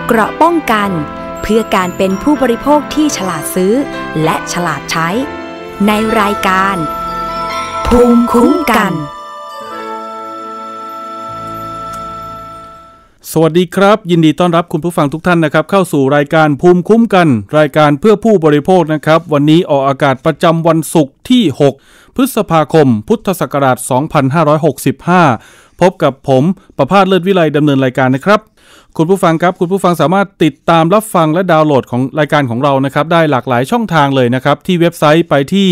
เกราะป้องกันเพื่อการเป็นผู้บริโภคที่ฉลาดซื้อและฉลาดใช้ในรายการภูมิคุ้มกันสวัสดีครับยินดีต้อนรับคุณผู้ฟังทุกท่านนะครับเข้าสู่รายการภูมิคุ้มกันรายการเพื่อผู้บริโภคนะครับวันนี้ออกอากาศประจำวันศุกร์ที่6พฤษภาคมพุทธศักราช2565พบกับผมประภาสเลิศวิไลดำเนินรายการนะครับคุณผู้ฟังครับคุณผู้ฟังสามารถติดตามรับฟังและดาวน์โหลดของรายการของเรานะครับได้หลากหลายช่องทางเลยนะครับที่เว็บไซต์ไปที่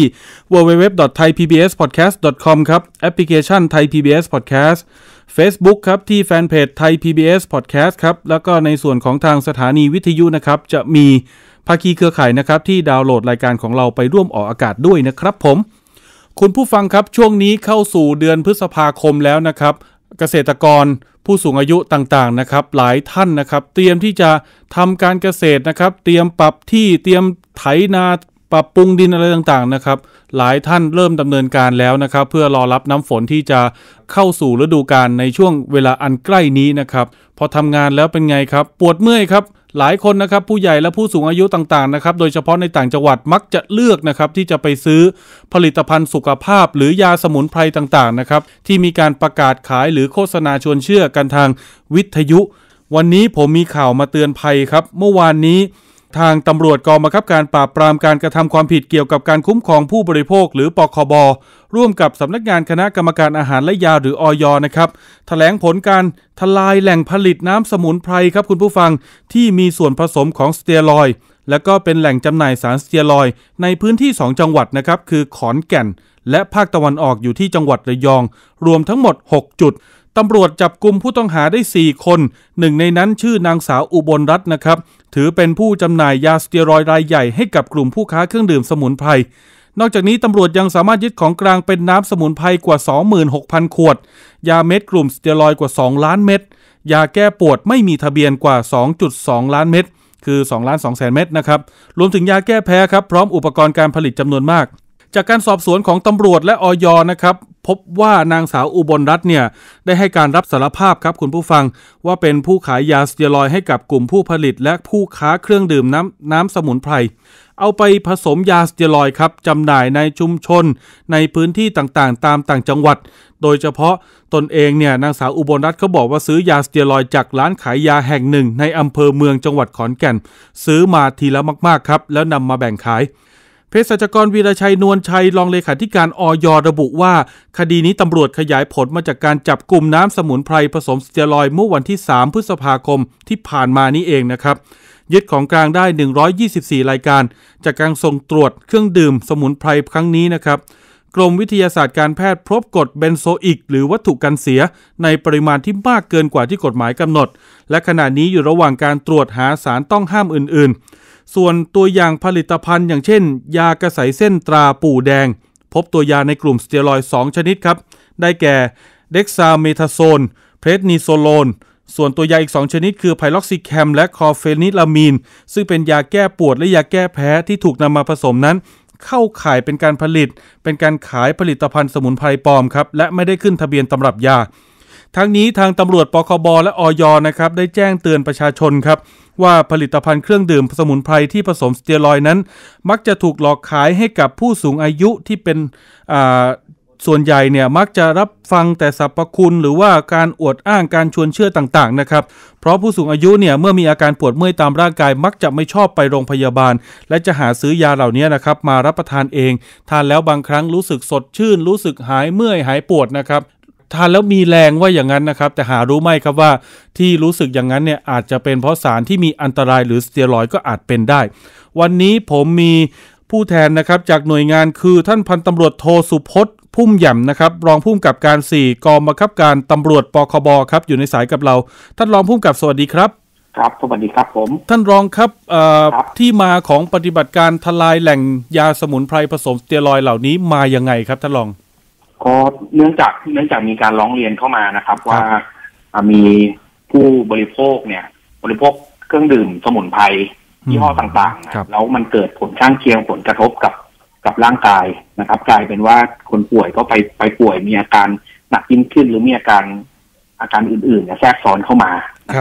www.thaipbspodcast.com ครับแอปพลิเคชัน Thai PBS Podcast Facebook ครับที่แฟนเพจ Thai PBS Podcast ครับแล้วก็ในส่วนของทางสถานีวิทยุนะครับจะมีภาคีเครือข่ายนะครับที่ดาวน์โหลดรายการของเราไปร่วมออกอากาศด้วยนะครับผมคุณผู้ฟังครับช่วงนี้เข้าสู่เดือนพฤษภาคมแล้วนะครับเกษตรกรผู้สูงอายุต่างๆนะครับหลายท่านนะครับเตรียมที่จะทำการเกษตรนะครับเตรียมปรับที่เตรียมไถนาปรับปรุงดินอะไรต่างๆนะครับหลายท่านเริ่มดำเนินการแล้วนะครับเพื่อรอรับน้ำฝนที่จะเข้าสู่ฤดูกาลในช่วงเวลาอันใกล้นี้นะครับพอทำงานแล้วเป็นไงครับปวดเมื่อยครับหลายคนนะครับผู้ใหญ่และผู้สูงอายุต่างๆนะครับโดยเฉพาะในต่างจังหวัดมักจะเลือกนะครับที่จะไปซื้อผลิตภัณฑ์สุขภาพหรือยาสมุนไพรต่างๆนะครับที่มีการประกาศขายหรือโฆษณาชวนเชื่อกันทางวิทยุวันนี้ผมมีข่าวมาเตือนภัยครับเมื่อวานนี้ทางตำรวจกองบังคับการปราบปรามการกระทำความผิดเกี่ยวกับการคุ้มครองผู้บริโภคหรือปคบ.ร่วมกับสำนักงานคณะกรรมการอาหารและยาหรืออย.นะครับแถลงผลการทลายแหล่งผลิตน้ำสมุนไพรครับคุณผู้ฟังที่มีส่วนผสมของสเตียรอยด์และก็เป็นแหล่งจำหน่ายสารสเตียรอยด์ในพื้นที่2จังหวัดนะครับคือขอนแก่นและภาคตะวันออกอยู่ที่จังหวัดระยองรวมทั้งหมด6จุดตำรวจจับกุมผู้ต้องหาได้4คนหนึ่งในนั้นชื่อนางสาวอุบลรัตน์นะครับถือเป็นผู้จำหน่ายยาสเตียรอยด์รายใหญ่ให้กับกลุ่มผู้ค้าเครื่องดื่มสมุนไพรนอกจากนี้ตำรวจยังสามารถยึดของกลางเป็นน้ำสมุนไพรกว่า 26,000 ขวดยาเม็ดกลุ่มสเตียรอยด์กว่า2ล้านเม็ดยาแก้ปวดไม่มีทะเบียนกว่า 2.2 ล้านเม็ดคือ2,200,000 เม็ดนะครับรวมถึงยาแก้แพ้ครับพร้อมอุปกรณ์การผลิตจำนวนมากจากการสอบสวนของตำรวจและอย.นะครับพบว่านางสาวอุบลรัตน์เนี่ยได้ให้การรับสารภาพครับคุณผู้ฟังว่าเป็นผู้ขายยาสเตียรอยด์ให้กับกลุ่มผู้ผลิตและผู้ค้าเครื่องดื่มน้ำสมุนไพรเอาไปผสมยาสเตียรอยด์ครับจำหน่ายในชุมชนในพื้นที่ต่างๆตามต่างจังหวัดโดยเฉพาะตนเองเนี่ยนางสาวอุบลรัตน์เขาบอกว่าซื้อยาสเตียรอยด์จากร้านขายยาแห่งหนึ่งในอำเภอเมืองจังหวัดขอนแก่นซื้อมาทีละมากๆครับแล้วนำมาแบ่งขายเภสัชกรวีรชัยนวลชัยรองเลขาธิการอย.ระบุว่าคดีนี้ตำรวจขยายผลมาจากการจับกลุ่มน้ำสมุนไพรผสมสเตียรอยด์เมื่อวันที่3พฤษภาคมที่ผ่านมานี้เองนะครับยึดของกลางได้124รายการจากการส่งตรวจเครื่องดื่มสมุนไพรครั้งนี้นะครับกรมวิทยาศาสตร์การแพทย์พบกรดเบนโซอิกหรือวัตถุกันเสียในปริมาณที่มากเกินกว่าที่กฎหมายกำหนดและขณะนี้อยู่ระหว่างการตรวจหาสารต้องห้ามอื่นๆส่วนตัวอย่างผลิตภัณฑ์อย่างเช่นยากระใสเส้นตราปู่แดงพบตัวยาในกลุ่มสเตียรอยด์2ชนิดครับได้แก่เด็กซาเมทาโซนเพรดนิโซโลนส่วนตัวยาอีก2ชนิดคือไพล็อกซิแคมและคอร์เฟนิลามีนซึ่งเป็นยาแก้ปวดและยาแก้แพ้ที่ถูกนำมาผสมนั้นเข้าข่ายเป็นการผลิตเป็นการขายผลิตภัณฑ์สมุนไพรปลอมครับและไม่ได้ขึ้นทะเบียนตำรับยาทั้งนี้ทางตำรวจปคบและอย.นะครับได้แจ้งเตือนประชาชนครับว่าผลิตภัณฑ์เครื่องดื่มสมุนไพรที่ผสมสเตียรอยด์นั้นมักจะถูกหลอกขายให้กับผู้สูงอายุที่เป็นส่วนใหญ่เนี่ยมักจะรับฟังแต่สรรพคุณหรือว่าการอวดอ้างการชวนเชื่อต่างๆนะครับเพราะผู้สูงอายุเนี่ยเมื่อมีอาการปวดเมื่อยตามร่างกายมักจะไม่ชอบไปโรงพยาบาลและจะหาซื้อยาเหล่านี้นะครับมารับประทานเองทานแล้วบางครั้งรู้สึกสดชื่นรู้สึกหายเมื่อยหายปวดนะครับทานแล้วมีแรงว่าอย่างนั้นนะครับแต่หารู้ไหมครับว่าที่รู้สึกอย่างนั้นเนี่ยอาจจะเป็นเพราะสารที่มีอันตรายหรือสเตียรอยด์ก็อาจเป็นได้วันนี้ผมมีผู้แทนนะครับจากหน่วยงานคือท่านพันตำรวจโทสุพจน์พุ่มหย่ำนะครับรองผู้กำกับการ4กองบังคับการตำรวจปคบครับอยู่ในสายกับเราท่านรองผู้กำกับสวัสดีครับครับสวัสดีครับผมท่านรองครับที่มาของปฏิบัติการทลายแหล่งยาสมุนไพรผสมสเตียรอยด์เหล่านี้มายังไงครับท่านรองก็เนื่องจากมีการร้องเรียนเข้ามานะครับว่ามีผู้บริโภคเนี่ยบริโภคเครื่องดื่มสมุนไพรยี่ห้อต่างๆแล้วมันเกิดผลข้างเคียงผลกระทบกับร่างกายนะครับกลายเป็นว่าคนป่วยก็ไปป่วยมีอาการหนักยิ่งขึ้นหรือมีอาการอื่นๆแทรกซ้อนเข้ามาครับต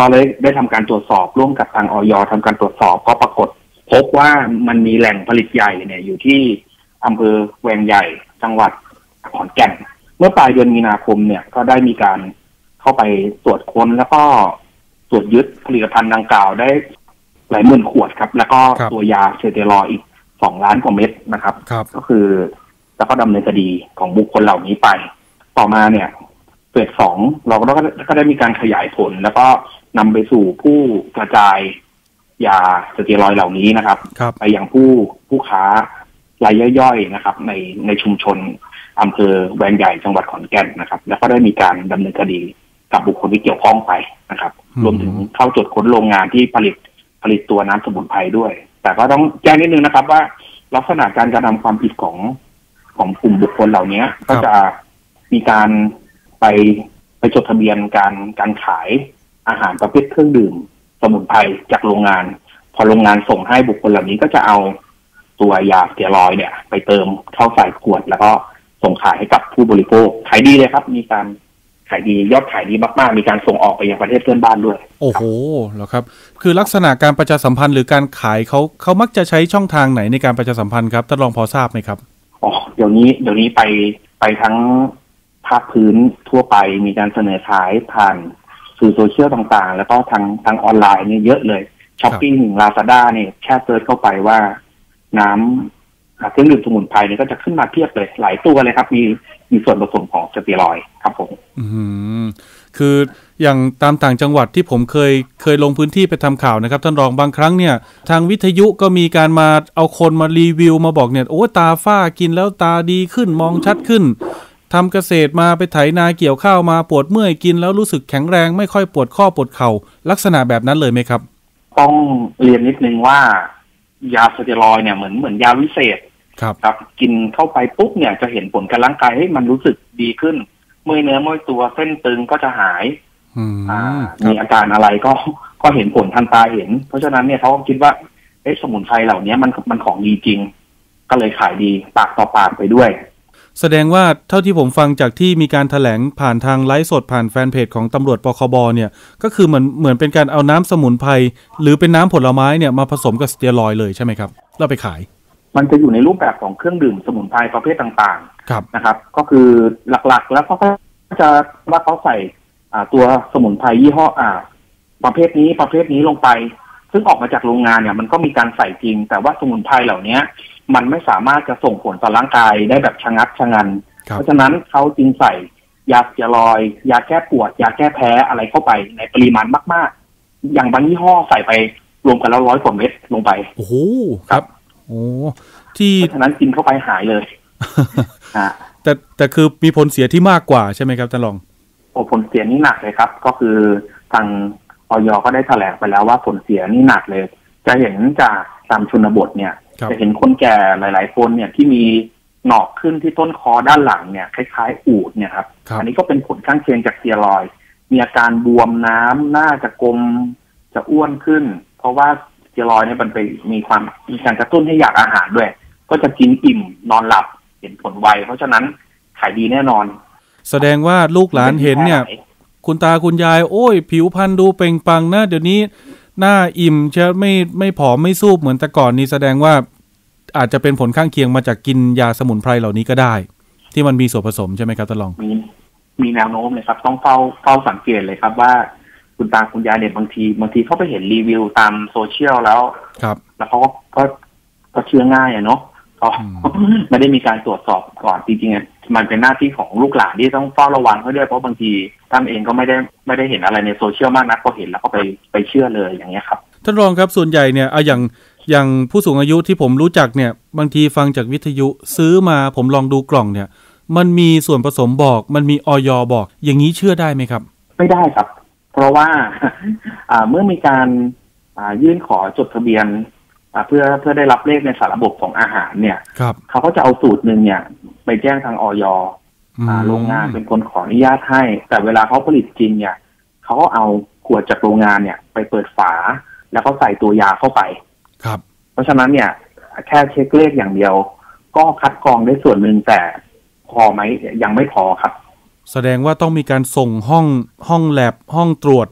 ก็เลยได้ทำการตรวจสอบร่วมกับทางอย.ทำการตรวจสอบก็ปรากฏพบว่ามันมีแหล่งผลิตใหญ่เนี่ยอยู่ที่อำเภอแวงใหญ่จังหวัดขอนแก่นเมื่อปลายเดือนมีนาคมเนี่ยก็ได้มีการเข้าไปตรวจค้นแล้วก็ตรวจยึดผลิตภัณฑ์ดังกล่าวได้หลายหมื่นขวดครับแล้วก็ตัวยาสเตียรอยด์อีก2 ล้านกว่าเม็ดนะครับก็คือแล้วก็ดำเนินคดีของบุคคลเหล่านี้ไปต่อมาเนี่ยเฟส 2เราก็ได้มีการขยายผลแล้วก็นำไปสู่ผู้กระจายยาสเตียรอยด์เหล่านี้นะครับไปยังผู้ค้ารายย่อยๆนะครับในชุมชนอำเภอแวงใหญ่จังหวัดขอนแก่นนะครับแล้วก็ได้มีการดำเนินคดีกับบุคคลที่เกี่ยวข้องไปนะครับรวมถึงเข้าตรวจค้นโรงงานที่ผลิตตัวน้ำสมุนไพรด้วยแต่ก็ต้องแจ้งนิดนึงนะครับว่าลักษณะการกระทำความผิดของกลุ่มบุคคลเหล่านี้ก็จะมีการไปจดทะเบียนการขายอาหารประเภทเครื่องดื่มสมุนไพรจากโรงงานพอโรงงานส่งให้บุคคลเหล่านี้ก็จะเอาตัวยาสเตียรอยด์เนี่ยไปเติมเข้าใส่ขวดแล้วก็ส่งขายให้กับผู้บริโภคขายดีเลยครับมีการขายดียอดขายดีมากๆมีการส่งออกไปยังประเทศเพื่อนบ้านด้วยโอ้โหเหรอครับคือลักษณะการประชาสัมพันธ์หรือการขายเขามักจะใช้ช่องทางไหนในการประชาสัมพันธ์ครับท่านรองพอทราบไหมครับอ๋อเดี๋ยวนี้ไปทั้งภาคพื้นทั่วไปมีการเสนอขายผ่านสื่อโซเชียลต่างๆแล้วก็ทางออนไลน์เนี่ยเยอะเลยช้อปปิ้งLazadaเนี่ยแค่เซิร์ชเข้าไปว่าน้ำเครื่องดื่มสมุนไพรเนี่ยก็จะขึ้นมาเพียบเลยหลายตัวเลยครับมีส่วนผสมของสเตียรอยด์ครับผมคืออย่างตามต่างจังหวัดที่ผมเคยลงพื้นที่ไปทำข่าวนะครับท่านรองบางครั้งเนี่ยทางวิทยุก็มีการมาเอาคนมารีวิวมาบอกเนี่ยโอ้ตาฝ้ากินแล้วตาดีขึ้นมองชัดขึ้นทำเกษตรมาไปไถนาเกี่ยวข้าวมาปวดเมื่อยกินแล้วรู้สึกแข็งแรงไม่ค่อยปวดข้อปวดเข่าลักษณะแบบนั้นเลยไหมครับต้องเรียนนิดนึงว่ายาสเตียรอยด์เนี่ยเหมือนยาวิเศษครับกินเข้าไปปุ๊บเนี่ยจะเห็นผลกับร่างกายให้มันรู้สึกดีขึ้นเมื่อยเนื้อเมื่อยตัวเส้นตึงก็จะหายมีอาการอะไรก็เห็นผลทันตาเห็นเพราะฉะนั้นเนี่ยเขาคิดว่าสมุนไพรเหล่านี้มันของดีจริงก็เลยขายดีปากต่อปากไปด้วยแสดงว่าเท่าที่ผมฟังจากที่มีการแถลงผ่านทางไลฟ์สดผ่านแฟนเพจของตำรวจปคบเนี่ยก็คือเหมือนเป็นการเอาน้ำสมุนไพรหรือเป็นน้ำผลไม้เนี่ยมาผสมกับสเตียรอยด์เลยใช่ไหมครับแล้วไปขายมันจะอยู่ในรูปแบบของเครื่องดื่มสมุนไพรประเภทต่างๆนะครับก็คือหลักๆแล้วเขาก็จะว่าเขาใส่ตัวสมุนไพรยี่ห้อประเภทนี้ลงไปซึ่งออกมาจากโรงงานเนี่ยมันก็มีการใส่จริงแต่ว่าสมุนไพรเหล่านี้มันไม่สามารถจะส่งผลต่อร่างกายได้แบบชะงักชะงันเพราะฉะนั้นเขาจึงใส่ยาสเตียรอยด์ยาแก้ปวดยาแก้แพ้อะไรเข้าไปในปริมาณมากๆอย่างบางยี่ห้อใส่ไปรวมกันแล้ว100 กว่าเม็ดลงไปโอ้โหครับโอ้ที่เพราะฉะนั้นกินเข้าไปหายเลยแต่คือมีผลเสียที่มากกว่าใช่ไหมครับท่านรองผลเสียนี่หนักเลยครับก็คือทางอย.ก็ได้แถลงไปแล้วว่าผลเสียนี่หนักเลยจะเห็นจากตามชนบทเนี่ยจะเห็นคนแก่หลายๆคนเนี่ยที่มีหนอกขึ้นที่ต้นคอด้านหลังเนี่ยคล้ายๆอูฐเนี่ยครับอันนี้ก็เป็นผลข้างเคียงจากสเตียรอยด์มีอาการบวมน้ำหน้าจะกลมจะอ้วนขึ้นเพราะว่าสเตียรอยด์เนี่ยมันไปมีการกระตุ้นให้อยากอาหารด้วยก็จะกินอิ่มนอนหลับเห็นผลไวเพราะฉะนั้นขายดีแน่นอนแสดงว่าลูกหลานเห็นเนี่ยคุณตาคุณยายโอ้ยผิวพรรณดูเปล่งปลั่งนะเดี๋ยวนี้หน้าอิ่มจะไม่ผอมไม่ซูบเหมือนแต่ก่อนนี้แสดงว่าอาจจะเป็นผลข้างเคียงมาจากกินยาสมุนไพรเหล่านี้ก็ได้ที่มันมีส่วนผสมใช่ไหมครับท่านรองมีแนวโน้มเลยครับต้องเฝ้าสังเกตเลยครับว่าคุณตาคุณยายเนี่ยบางทีเขาไปเห็นรีวิวตามโซเชียลแล้วแล้วเขาก็เชื่อง่ายเนาะไม่ได้มีการตรวจสอบก่อนจริงๆมันเป็นหน้าที่ของลูกหลานที่ต้องเฝ้าระวังเขาด้วยเพราะบางทีท่านเองก็ไม่ได้เห็นอะไรในโซเชียลมากนักพอเห็นแล้วก็ไปเชื่อเลยอย่างเงี้ยครับท่านรองครับส่วนใหญ่เนี่ยอย่างผู้สูงอายุที่ผมรู้จักเนี่ยบางทีฟังจากวิทยุซื้อมาผมลองดูกล่องเนี่ยมันมีส่วนผสมบอกมันมีอย.บอกอย่างนี้เชื่อได้ไหมครับไม่ได้ครับเพราะว่าเมื่อมีการยื่นขอจดทะเบียนเพื่อได้รับเลขในสารระบบของอาหารเนี่ยเขาก็จะเอาสูตรหนึ่งเนี่ยไปแจ้งทางอย.โรงงานเป็นคนขออนุญาตให้แต่เวลาเขาผลิตจริงเนี่ยเขาก็เอาขวดจากโรงงานเนี่ยไปเปิดฝาแล้วก็ใส่ตัวยาเข้าไปเพราะฉะนั้นเนี่ยแค่เช็คเลขอย่างเดียวก็คัดกรองได้ส่วนหนึ่งแต่พอไหมยังไม่พอครับแสดงว่าต้องมีการส่งห้องแลบห้องตรวจ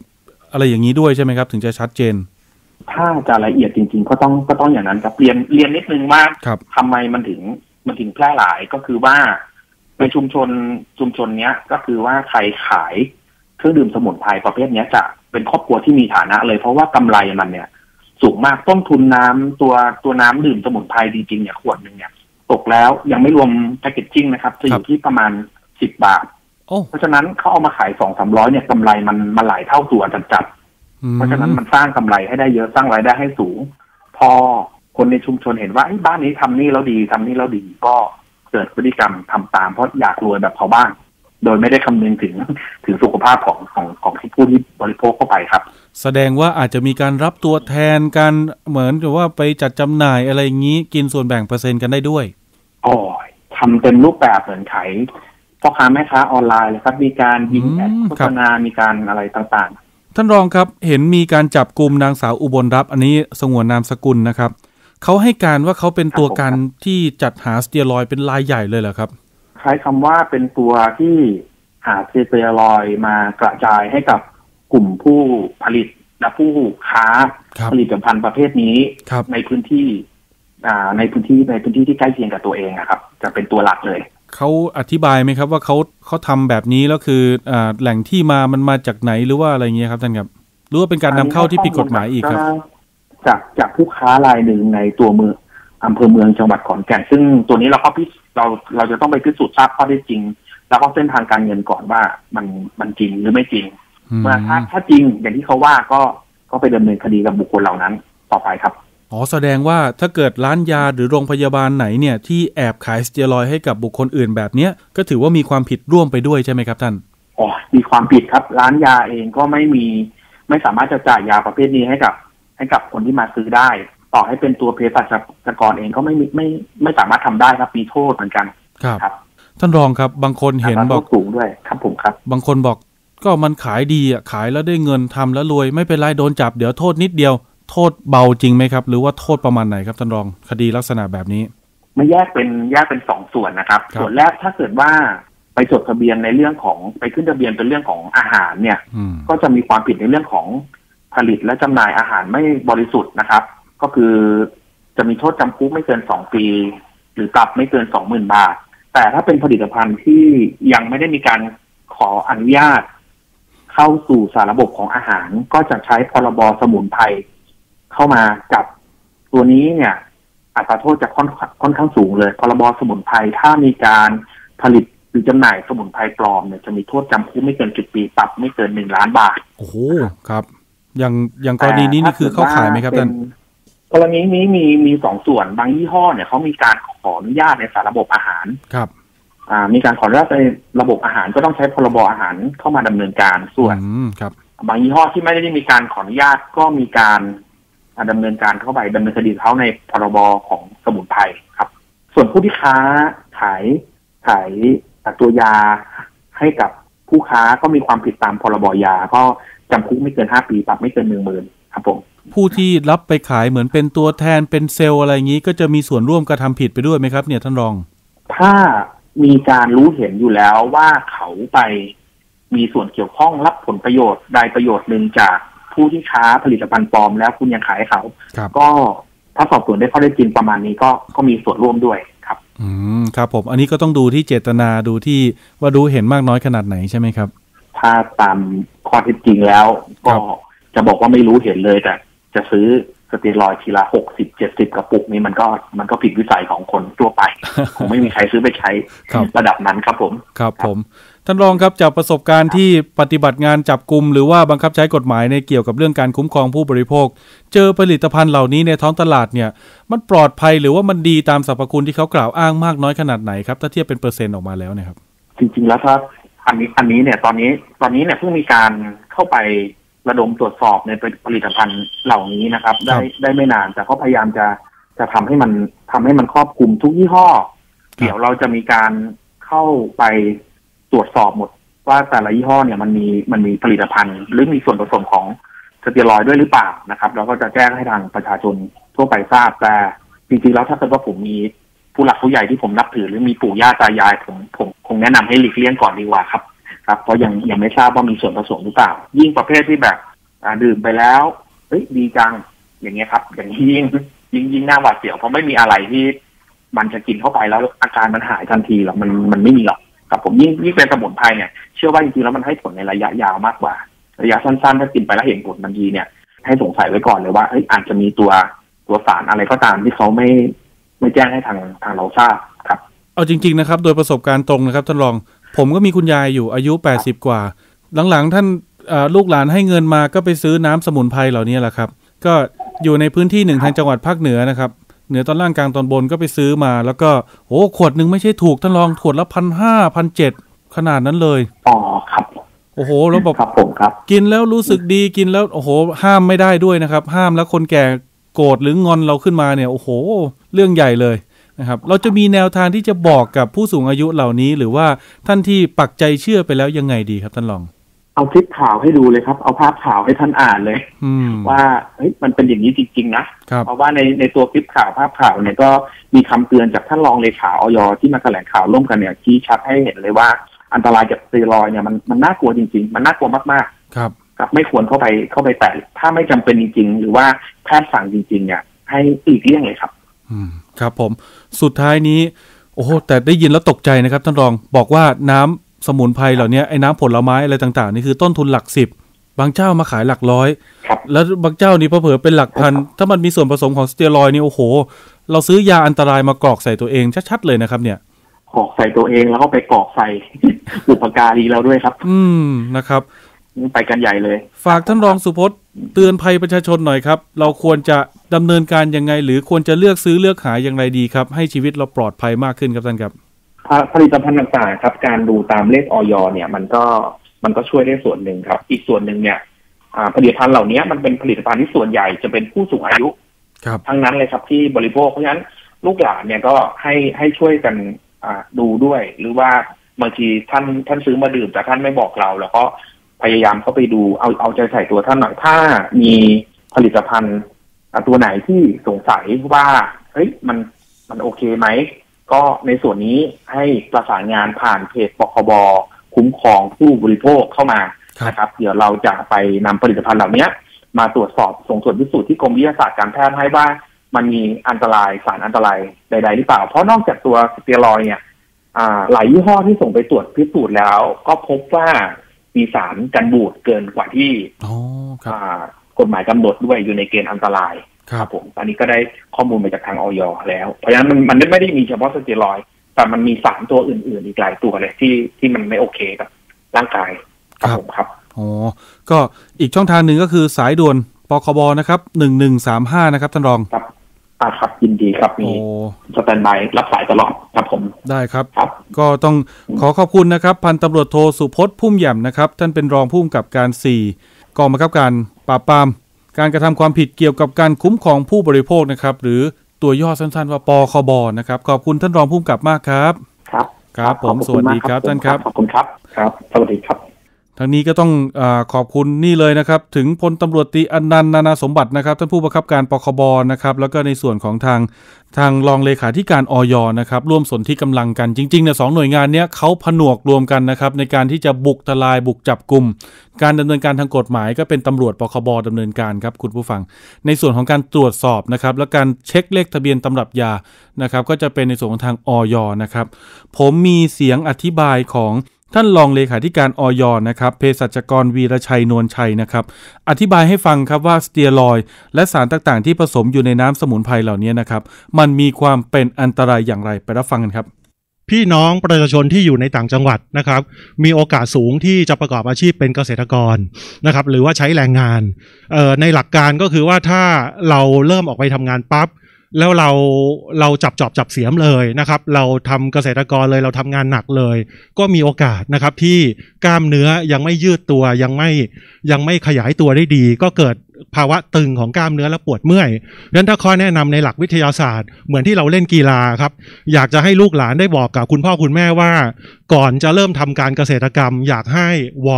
อะไรอย่างนี้ด้วยใช่ไหมครับถึงจะชัดเจนถ้าจะละเอียดจริงๆก็ต้องอย่างนั้นครับเรียนนิดนึงว่าทำไมมันถึงแพร่หลายก็คือว่าในชุมชนเนี้ยก็คือว่าใครขายเครื่องดื่มสมุนไพรประเภทนี้จะเป็นครอบครัวที่มีฐานะเลยเพราะว่ากำไรมันเนี่ยสูงมากต้นทุนน้ำตัวน้ำดื่มสมุนไพรจริงๆเนี่ยขวดนึงเนี่ยตกแล้วยังไม่รวมแพคเกจจิ้งนะครับจะอยู่ที่ประมาณ10 บาทเพราะฉะนั้นเขาเอามาขาย200-300เนี่ยกำไรมันหลายเท่าตัวจัดเพราะฉะนั้นมันสร้างกำไรให้ได้เยอะสร้างรายได้ให้สูงพอคนในชุมชนเห็นว่าบ้านนี้ทำนี่แล้วดีก็เกิดพฤติกรรมทำตามเพราะอยากรวยแบบเขาบ้างโดยไม่ได้คำนึงถึงสุขภาพของที่ผู้ที่บริโภคเข้าไปครับแสดงว่าอาจจะมีการรับตัวแทนกันเหมือนกับว่าไปจัดจำหน่ายอะไรอย่างนี้กินส่วนแบ่งเปอร์เซ็นต์กันได้ด้วยทำเต็มรูปแบบเหมือนขายพ่อค้าแม่ค้าออนไลน์เลยครับมีการยิงแอดโฆษณามีการอะไรต่างๆท่านรองครับเห็นมีการจับกุมนางสาวอุบลรัตน์อันนี้สงวนนามสกุลนะครับเขาให้การว่าเขาเป็นตัวการที่จัดหาสเตียรอยด์เป็นรายใหญ่เลยเหรอครับใช้คำว่าเป็นตัวที่หาสเตียรอยด์มากระจายให้กับกลุ่มผู้ผลิตและผู้ค้าผลิตภัณฑ์ประเภทนี้ในพื้นที่ที่ใกล้เคียงกับตัวเองนะครับจะเป็นตัวหลักเลยเขาอธิบายไหมครับว่าเขาทำแบบนี้แล้วคือแหล่งที่มันมาจากไหนหรือว่าอะไรเงี้ยครับท่านครับหรือว่าเป็นการนำเข้าที่ผิดกฎหมายอีกครับจากผู้ค้ารายหนึ่งในตัวเมืองอำเภอเมืองจังหวัดขอนแก่นซึ่งตัวนี้เราจะต้องไปพิสูจน์ทราบข้อเท็จจริงแล้วก็เส้นทางการเงินก่อนว่ามันจริงหรือไม่จริงเมื่อถ้าจริงอย่างที่เขาว่าก็ไปดำเนินคดีกับบุคคลเหล่านั้นต่อไปครับแสดงว่าถ้าเกิดร้านยาหรือโรงพยาบาลไหนเนี่ยที่แอบขายสเตียรอยด์ให้กับบุคคลอื่นแบบนี้ก็ถือว่ามีความผิดร่วมไปด้วยใช่ไหมครับท่านมีความผิดครับร้านยาเองก็ไม่สามารถจะจ่ายยาประเภทนี้ให้กับคนที่มาซื้อได้ต่อให้เป็นตัวเภสัชกรเองก็ไม่สามารถทำได้ครับมีโทษเหมือนกันครับท่านรองครับบางคนเห็นบอกสูงด้วยครับผมครับบางคนบอกก็มันขายดีขายแล้วได้เงินทำแล้วรวยไม่เป็นไรโดนจับเดี๋ยวโทษนิดเดียวโทษเบาจริงไหมครับหรือว่าโทษประมาณไหนครับท่านรองคดีลักษณะแบบนี้ไม่แยกเป็น2 ส่วนนะครับส่วนแรกถ้าเกิดว่าไปจดทะเบียนในเรื่องของไปขึ้นทะเบียนเป็นเรื่องของอาหารเนี่ยก็จะมีความผิดในเรื่องของผลิตและจำหน่ายอาหารไม่บริสุทธิ์นะครับก็คือจะมีโทษจำคุกไม่เกิน2 ปีหรือปรับไม่เกิน 20,000 บาทแต่ถ้าเป็นผลิตภัณฑ์ที่ยังไม่ได้มีการขออนุญาตเข้าสู่สาระบบของอาหารก็จะใช้พรบสมุนไพรเข้ามาจับตัวนี้เนี่ยอัตราโทษจะค่อนข้างสูงเลยพรบสมุนไพรถ้ามีการผลิตหรือจำหน่ายสมุนไพรปลอมเนี่ยจะมีโทษจำคุกไม่เกิน10 ปีปรับไม่เกิน1 ล้านบาทโอ้โหครับอย่างกรณีนี้นี่คือเข้าข่ายไหมครับท่านกรณีนี้มี2 ส่วนบางยี่ห้อเนี่ยเขามีการขออนุญาตในสาระบบอาหารครับมีการขออนุญาตในระบบอาหารก็ต้องใช้พรบอาหารเข้ามาดำเนินการส่วนครับบางยี่ห้อที่ไม่ได้มีการขออนุญาตก็มีการดำเนินการเข้าไปดำเนินคดีเขาในพรบของสมุนไพรครับส่วนผู้ที่ค้าขายตัวยาให้กับผู้ค้าก็มีความผิดตามพรบยาก็จำคุกไม่เกิน5 ปีปรับไม่เกิน 10,000 ครับผมผู้ที่รับไปขายเหมือนเป็นตัวแทนเป็นเซลล์อะไรอย่างนี้ก็จะมีส่วนร่วมกระทำผิดไปด้วยไหมครับเนี่ยท่านรองถ้ามีการรู้เห็นอยู่แล้วว่าเขาไปมีส่วนเกี่ยวข้องรับผลประโยชน์ใดประโยชน์หนึ่งจากผู้ที่ค้าผลิตภัณฑ์ปลอมแล้วคุณยังขายให้เขาก็ถ้าสอบสวนได้ข้อได้จริงประมาณนี้ก็มีส่วนร่วมด้วยครับครับผมอันนี้ก็ต้องดูที่เจตนาดูที่ว่ารู้เห็นมากน้อยขนาดไหนใช่ไหมครับถ้าตามข้อเท็จจริงแล้วก็จะบอกว่าไม่รู้เห็นเลยแต่จะซื้อสเตียรอยด์ทีละ60-70 กระปุกนี้มันก็ผิดวิสัยของคนทั่วไป คงไม่มีใครซื้อไปใช้ระดับนั้นครับผมครับผมท่านรองครับจากประสบการณ์ที่ปฏิบัติงานจับกุมหรือว่าบังคับใช้กฎหมายในเกี่ยวกับเรื่องการคุ้มครองผู้บริโภคเจอผลิตภัณฑ์เหล่านี้ในท้องตลาดเนี่ยมันปลอดภัยหรือว่ามันดีตามสรรพคุณที่เขากล่าวอ้างมากน้อยขนาดไหนครับถ้าเทียบเป็นเปอร์เซ็นต์ออกมาแล้วเนี่ยครับจริงๆแล้วถ้าอันนี้เนี่ยตอนนี้เนี่ยเพิ่งมีการเข้าไประดมตรวจสอบในผลิตภัณฑ์เหล่านี้นะครับได้ไม่นานแต่เขาพยายามจะทำให้มันครอบคลุมทุกยี่ห้อเดี๋ยวเราจะมีการเข้าไปตรวจสอบหมดว่าแต่ละยี่ห้อเนี่ยมันมีผลิตภัณฑ์หรือมีส่วนผสมของสเตียรอยด์ด้วยหรือเปล่านะครับเราก็จะแจ้งให้ทางประชาชนทั่วไปทราบแต่จริงๆแล้วถ้าเกิดว่าผมมีผู้หลักผู้ใหญ่ที่ผมนับถือหรือมีปู่ย่าตายายผมคงแนะนำให้หลีกเลี่ยงก่อนดีกว่าครับเพราะยังไม่ทราบว่ามีส่วนผสมหรือเปล่ายิ่งประเภทที่แบบดื่มไปแล้วเฮ้ยดีจังอย่างเงี้ยครับอย่างนี้ยิ่งน่าหวาดเสียวเพราะไม่มีอะไรที่มันจะกินเข้าไปแล้วอาการมันหายทันทีหรอกมันไม่มีหรอกครับผมยิ่งเป็นสมุนไพรเนี่ยเชื่อว่าจริงๆแล้วมันให้ผลในระยะยาวมากกว่าระยะสั้นๆถ้ากินไปแล้วเห็นผลทันทีเนี่ยให้สงสัยไว้ก่อนเลยว่าอาจจะมีตัวสารอะไรก็ตามที่เขาไม่แจ้งให้ทางเราทราบครับเอาจริงๆนะครับโดยประสบการณ์ตรงนะครับท่านรองผมก็มีคุณยายอยู่อายุ80กว่าหลังๆท่านลูกหลานให้เงินมาก็ไปซื้อน้ำสมุนไพรเหล่านี้แหละครับก็อยู่ในพื้นที่หนึ่งทางจังหวัดภาคเหนือนะครับเหนือตอนล่างกลางตอนบนก็ไปซื้อมาแล้วก็ขวดนึงไม่ใช่ถูกท่านรองขวดละ 1,500 1,700 ขนาดนั้นเลยอ๋อครับโอ้โหแล้วแบบครับผมครับกินแล้วรู้สึกดีกินแล้วโอ้โหห้ามไม่ได้ด้วยนะครับห้ามแล้วคนแก่โกรธหรืองอนเราขึ้นมาเนี่ยโอ้โหเรื่องใหญ่เลยนะครับเราจะมีแนวทางที่จะบอกกับผู้สูงอายุเหล่านี้หรือว่าท่านที่ปักใจเชื่อไปแล้วยังไงดีครับท่านรองเอาคลิปข่าวให้ดูเลยครับเอาภาพข่าวให้ท่านอ่านเลยว่ามันเป็นอย่างนี้จริงๆนะเพราะว่าในตัวคลิปข่าวภาพข่าวเนี่ยก็มีคำเตือนจากท่านรองเลขาอย.ที่มาแถลงข่าวร่วมกันเนี่ยชี้ชัดให้เห็นเลยว่าอันตรายจากสเตียรอยด์เนี่ยมันน่ากลัวจริงๆมันน่ากลัวมากๆครับไม่ควรเข้าไปแตะถ้าไม่จำเป็นจริงๆหรือว่าแพทย์สั่งจริงๆเนี่ยให้อีกเลี่ยงเลยครับครับผมสุดท้ายนี้โอ้โหแต่ได้ยินแล้วตกใจนะครับท่านรองบอกว่าน้ำสมุนไพรเหล่านี้ไอ้น้ำผลไม้อะไรต่างๆนี่คือต้นทุนหลัก10บางเจ้ามาขายหลักร้อยแล้วบางเจ้านี่เผลอๆเป็นหลักพันถ้ามันมีส่วนผสมของสเตียรอยด์นี่โอ้โหเราซื้อยาอันตรายมากรอกใส่ตัวเองชัดๆเลยนะครับเนี่ยกรอกใส่ตัวเองแล้วก็ไปกรอกใส่บุปการีเราด้วยครับนะครับไปกันใหญ่เลยฝากท่านรองสุพจน์เตือนภัยประชาชนหน่อยครับเราควรจะดำเนินการยังไงหรือควรจะเลือกซื้อเลือกหาอย่างไรดีครับให้ชีวิตเราปลอดภัยมากขึ้นครับท่านครับผลิตภัณฑ์ต่างๆครับการดูตามเลขอย.เนี่ยมันก็ช่วยได้ส่วนหนึ่งครับอีกส่วนหนึ่งเนี่ยผลิตภัณฑ์เหล่านี้มันเป็นผลิตภัณฑ์ที่ส่วนใหญ่จะเป็นผู้สูงอายุทั้งนั้นเลยครับที่บริโภคเพราะฉะนั้นลูกหลานเนี่ยก็ให้ช่วยกันดูด้วยหรือว่าบางทีท่านซื้อมาดื่มแต่ท่านไม่บอกเราแล้วก็พยายามเข้าไปดูเอาใจใส่ตัวท่านหน่อยถ้ามีผลิตภัณฑ์ตัวไหนที่สงสัยว่าเฮ้ยมันโอเคไหมก็ในส่วนนี้ให้ประสานงานผ่านเพจปคบ.คุ้มครองผู้บริโภคเข้ามานะครับเดี๋ยวเราจะไปนำผลิตภัณฑ์เหล่านี้มาตรวจสอบส่งตรวจพิสูจน์ที่กรมวิทยาศาสตร์การแพทย์ให้ว่ามันมีอันตรายสารอันตรายใดๆหรือเปล่าเพราะนอกจากตัวสเตียรอยด์เนี่ยหลายยี่ห้อที่ส่งไปตรวจพิสูจน์แล้วก็พบว่ามีสารกันบูดเกินกว่าที่กฎหมายกำหนดด้วยอยู่ในเกณฑ์อันตรายครับผมตอนนี้ก็ได้ข้อมูลมาจากทางอย.แล้วเพราะฉะนั้นมันไม่ได้มีเฉพาะสเตียรอยด์แต่มันมีสารตัวอื่นๆอีกหลายตัวเลยที่มันไม่โอเคกับร่างกายครับผมครับก็อีกช่องทางหนึ่งก็คือสายด่วนปคบ.นะครับ1135นะครับท่านรองครับยินดีครับมีสแตนด์บายรับสายตลอดครับผมได้ครับก็ต้องขอบคุณนะครับพันตำรวจโทสุพจน์พุ่มแหย่มนะครับท่านเป็นรองผู้กำกับการ4กองบังคับการปราบปรามการกระทำความผิดเกี่ยวกับการคุ้มครองผู้บริโภคนะครับหรือตัวย่อสั้นๆว่าปคบ.นะครับขอบคุณท่านรองผู้กำกับมากครับครับผมสวัสดีครับท่านครับขอบคุณครับสวัสดีครับทางนี้ก็ต้องขอบคุณนี่เลยนะครับถึงพลตำรวจตรีอนันต์ นานาสมบัตินะครับท่านผู้บังคับการปคบ.นะครับแล้วก็ในส่วนของทางรองเลขาธิการอย.นะครับร่วมสนธิกำลังกันจริงๆเนี่ย2หน่วยงานนี้เขาผนวกรวมกันนะครับในการที่จะบุกทลายบุกจับกลุ่มการดำเนินการทางกฎหมายก็เป็นตำรวจปคบ.ดำเนินการครับคุณผู้ฟังในส่วนของการตรวจสอบนะครับและการเช็คเลขทะเบียนตำรับยานะครับก็จะเป็นในส่วนของทางอย.นะครับผมมีเสียงอธิบายของท่านรองเลขาธิการอย.นะครับเภสัชกรวีรชัยนวลชัยนะครับอธิบายให้ฟังครับว่าสเตียรอยด์และสารต่างๆที่ผสมอยู่ในน้ำสมุนไพรเหล่านี้นะครับมันมีความเป็นอันตรายอย่างไรไปรับฟังกันครับพี่น้องประชาชนที่อยู่ในต่างจังหวัดนะครับมีโอกาสสูงที่จะประกอบอาชีพเป็นเกษตรกรนะครับหรือว่าใช้แรงงานในหลักการก็คือว่าถ้าเราเริ่มออกไปทำงานปั๊บแล้วเราจับเสียมเลยนะครับเราทำเกษตรกรเลยเราทำงานหนักเลยก็มีโอกาสนะครับที่กล้ามเนื้อยังไม่ยืดตัวยังไม่ขยายตัวได้ดีก็เกิดภาวะตึงของกล้ามเนื้อและปวดเมื่อยดังนั้นถ้าข้อแนะนำในหลักวิทยาศาสตร์เหมือนที่เราเล่นกีฬาครับอยากจะให้ลูกหลานได้บอกกับคุณพ่อคุณแม่ว่าก่อนจะเริ่มทำการเกษตรกรรมอยากให้วอร์มอัพ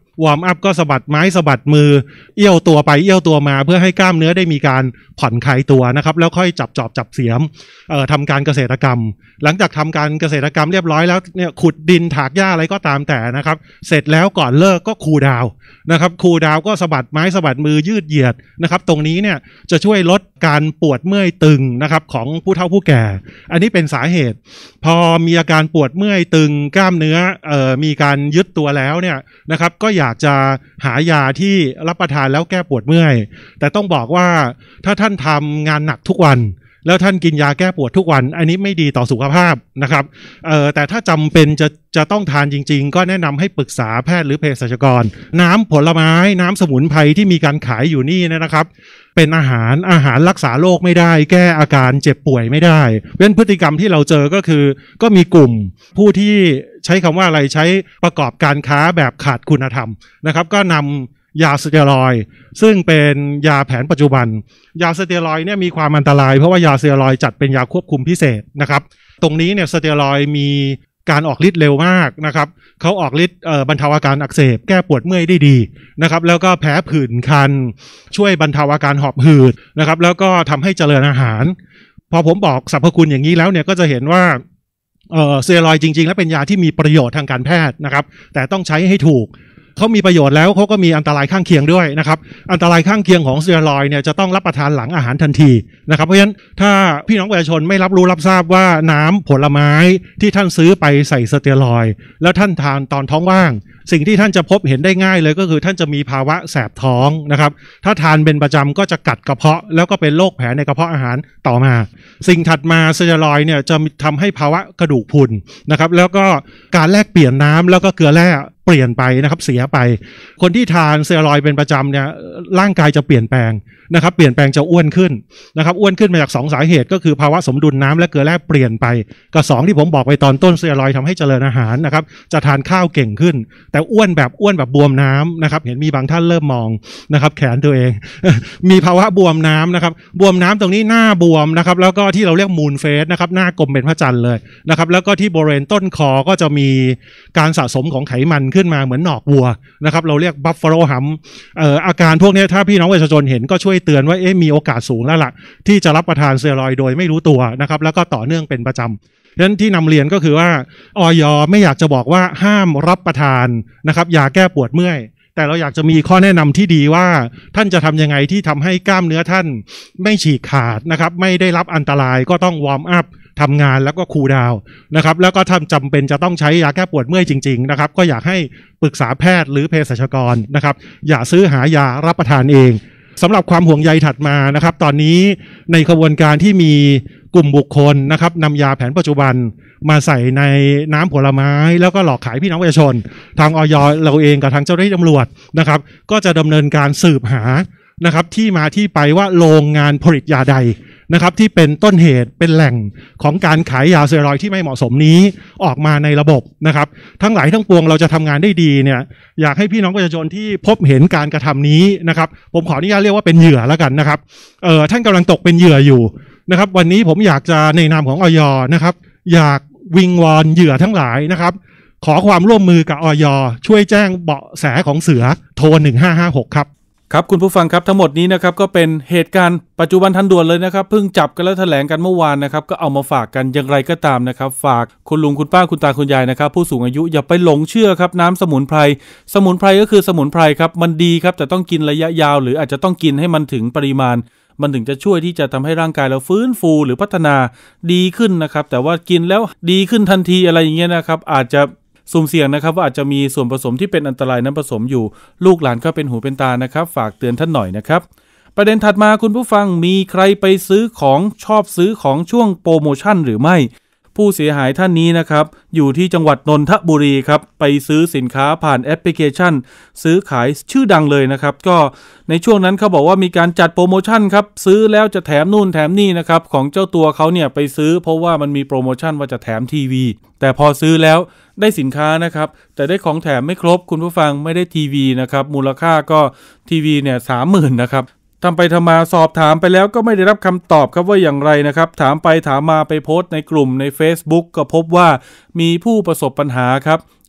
วอร์มอัพก็สะบัดไม้สะบัดมือเอี้ยวตัวไปเอี้ยวตัวมาเพื่อให้กล้ามเนื้อได้มีการผ่อนคลายตัวนะครับแล้วค่อยจับจอบจับเสียมทำการเกษตรกรรมหลังจากทำการเกษตรกรรมเรียบร้อยแล้วเนี่ยขุดดินถากหญ้าอะไรก็ตามแต่นะครับเสร็จแล้วก่อนเลิกก็คูลดาวน์นะครับคูลดาวน์ก็สะบัดไม้สะบัดมือยืดเหยียดนะครับตรงนี้เนี่ยจะช่วยลดการปวดเมื่อยตึงนะครับของผู้เฒ่าผู้แก่อันนี้เป็นสาเหตุพอมีอาการปวดเมื่อยตึงกล้ามเนื้อมีการยึดตัวแล้วเนี่ยนะครับก็อยากจะหายาที่รับประทานแล้วแก้ปวดเมื่อยแต่ต้องบอกว่าถ้าท่านทำงานหนักทุกวันแล้วท่านกินยาแก้ปวดทุกวันอันนี้ไม่ดีต่อสุขภาพนะครับแต่ถ้าจำเป็นจะต้องทานจริงๆก็แนะนำให้ปรึกษาแพทย์หรือเภสัชกรน้ำผลไม้น้ำสมุนไพรที่มีการขายอยู่นี่นะครับเป็นอาหารรักษาโรคไม่ได้แก้อาการเจ็บป่วยไม่ได้เพราะฉะนั้นพฤติกรรมที่เราเจอก็คือก็มีกลุ่มผู้ที่ใช้คำว่าอะไรใช้ประกอบการค้าแบบขาดคุณธรรมนะครับก็นำยาสเตียรอยด์ซึ่งเป็นยาแผนปัจจุบันยาสเตียรอยด์เนี่ยมีความอันตรายเพราะว่ายาสเตียรอยด์จัดเป็นยาควบคุมพิเศษนะครับตรงนี้เนี่ยสเตียรอยด์มีการออกฤทธิ์เร็วมากนะครับเขาออกฤทธิ์บรรเทาอาการอักเสบแก้ปวดเมื่อยได้ดีนะครับแล้วก็แพ้ผื่นคันช่วยบรรเทาอาการหอบหืดนะครับแล้วก็ทำให้เจริญอาหารพอผมบอกสรรพคุณอย่างนี้แล้วเนี่ยก็จะเห็นว่าสเตียรอยด์จริงๆแล้วเป็นยาที่มีประโยชน์ทางการแพทย์นะครับแต่ต้องใช้ให้ถูกเขามีประโยชน์แล้วเขาก็มีอันตรายข้างเคียงด้วยนะครับอันตรายข้างเคียงของสเตียรอยด์เนี่ยจะต้องรับประทานหลังอาหารทันทีนะครับเพราะฉะนั้นถ้าพี่น้องประชาชนไม่รับรู้รับทราบว่าน้ำผลไม้ที่ท่านซื้อไปใส่สเตียรอยด์แล้วท่านทานตอนท้องว่างสิ่งที่ท่านจะพบเห็นได้ง่ายเลยก็คือท่านจะมีภาวะแสบท้องนะครับถ้าทานเป็นประจำก็จะกัดกระเพาะแล้วก็เป็นโรคแผลในกระเพาะอาหารต่อมาสิ่งถัดมาสเตียรอยด์เนี่ยจะทำให้ภาวะกระดูกพรุนนะครับแล้วก็การแลกเปลี่ยนน้ำแล้วก็เกลือแร่เปลี่ยนไปนะครับเสียไปคนที่ทานสเตียรอยด์เป็นประจำเนี่ยร่างกายจะเปลี่ยนแปลงนะครับเปลี่ยนแปลงจะอ้วนขึ้นนะครับอ้วนขึ้นมาจาก2สาเหตุก็คือภาวะสมดุลน้ำและเกลือแร่เปลี่ยนไปกับ2ที่ผมบอกไปตอนต้นสเตียรอยด์ทำให้เจริญอาหารนะครับจะทานข้าวเก่งขึ้นแต่อ้วนแบบบวมน้ำนะครับเห็นมีบางท่านเริ่มมองนะครับแขนตัวเอง มีภาวะบวมน้ำนะครับบวมน้ำตรงนี้หน้าบวมนะครับแล้วก็ที่เราเรียกมูนเฟสนะครับหน้ากลมเป็นพระจันทร์เลยนะครับแล้วก็ที่บริเวณต้นคอก็จะมีการสะสมของไขมันขึ้นมาเหมือนหนอกวัวนะครับเราเรียกบัฟฟาโลฮัมอาการพวกนี้ถ้าพี่น้องประชาชนเห็นก็ช่วยเตือนว่ามีโอกาสสูงแล้วล่ะที่จะรับประทานสเตียรอยด์โดยไม่รู้ตัวนะครับแล้วก็ต่อเนื่องเป็นประจำดังนั้นที่นำเรียนก็คือว่าอย.ไม่อยากจะบอกว่าห้ามรับประทานนะครับยาแก้ปวดเมื่อยแต่เราอยากจะมีข้อแนะนำที่ดีว่าท่านจะทำยังไงที่ทำให้กล้ามเนื้อท่านไม่ฉีกขาดนะครับไม่ได้รับอันตรายก็ต้องวอร์มอัพทำงานแล้วก็คูลดาวน์นะครับแล้วก็ถ้าจำเป็นจะต้องใช้ยาแก้ปวดเมื่อยจริงๆนะครับก็อยากให้ปรึกษาแพทย์หรือเภสัชกรนะครับอย่าซื้อหายารับประทานเองสำหรับความห่วงใยถัดมานะครับตอนนี้ในขบวนการที่มีกลุ่มบุคคลนะครับนำยาแผนปัจจุบันมาใส่ในน้ำผลไม้แล้วก็หลอกขายพี่น้องประชาชนทางอย.เราเองกับทางเจ้าหน้าที่ตำรวจนะครับก็จะดำเนินการสืบหานะครับที่มาที่ไปว่าโรงงานผลิตยาใดนะครับที่เป็นต้นเหตุเป็นแหล่งของการขายยาสเตียรอยด์ที่ไม่เหมาะสมนี้ออกมาในระบบนะครับทั้งหลายทั้งปวงเราจะทำงานได้ดีเนี่ยอยากให้พี่น้องประชาชนที่พบเห็นการกระทำนี้นะครับผมขออนุญาตเรียกว่าเป็นเหยื่อแล้วกันนะครับท่านกำลังตกเป็นเหยื่ออยู่นะครับวันนี้ผมอยากจะในนามของอย.นะครับอยากวิงวอนเหยื่อทั้งหลายนะครับขอความร่วมมือกับอย.ช่วยแจ้งเบาะแสของเสือโทร1556ครับครับคุณผู้ฟังครับทั้งหมดนี้นะครับก็เป็นเหตุการณ์ปัจจุบันทันด่วนเลยนะครับเพิ่งจับกันแล้วแถลงกันเมื่อวานนะครับก็เอามาฝากกันอย่างไรก็ตามนะครับฝากคุณลุงคุณป้าคุณตาคุณยายนะครับผู้สูงอายุอย่าไปหลงเชื่อครับน้ำสมุนไพรก็คือสมุนไพรครับมันดีครับแต่ต้องกินระยะยาวหรืออาจจะต้องกินให้มันถึงปริมาณมันถึงจะช่วยที่จะทำให้ร่างกายเราฟื้นฟูหรือพัฒนาดีขึ้นนะครับแต่ว่ากินแล้วดีขึ้นทันทีอะไรอย่างเงี้ยนะครับอาจจะสุ่มเสี่ยงนะครับว่าอาจจะมีส่วนผสมที่เป็นอันตรายนั้นผสมอยู่ลูกหลานก็เป็นหูเป็นตานะครับฝากเตือนท่านหน่อยนะครับประเด็นถัดมาคุณผู้ฟังมีใครไปซื้อของชอบซื้อของช่วงโปรโมชั่นหรือไม่ผู้เสียหายท่านนี้นะครับอยู่ที่จังหวัดนนทบุรีครับไปซื้อสินค้าผ่านแอปพลิเคชันซื้อขายชื่อดังเลยนะครับก็ในช่วงนั้นเขาบอกว่ามีการจัดโปรโมชั่นครับซื้อแล้วจะแถมนู่นแถมนี่นะครับของเจ้าตัวเขาเนี่ยไปซื้อเพราะว่ามันมีโปรโมชั่นว่าจะแถมทีวีแต่พอซื้อแล้วได้สินค้านะครับแต่ได้ของแถมไม่ครบคุณผู้ฟังไม่ได้ทีวีนะครับมูลค่าก็ทีวีเนี่ย 30,000 นะครับทำไปทำมาสอบถามไปแล้วก็ไม่ได้รับคำตอบครับว่าอย่างไรนะครับถามไปถามมาไปโพสต์ในกลุ่มใน Facebook ก็พบว่ามีผู้ประสบปัญหาครับ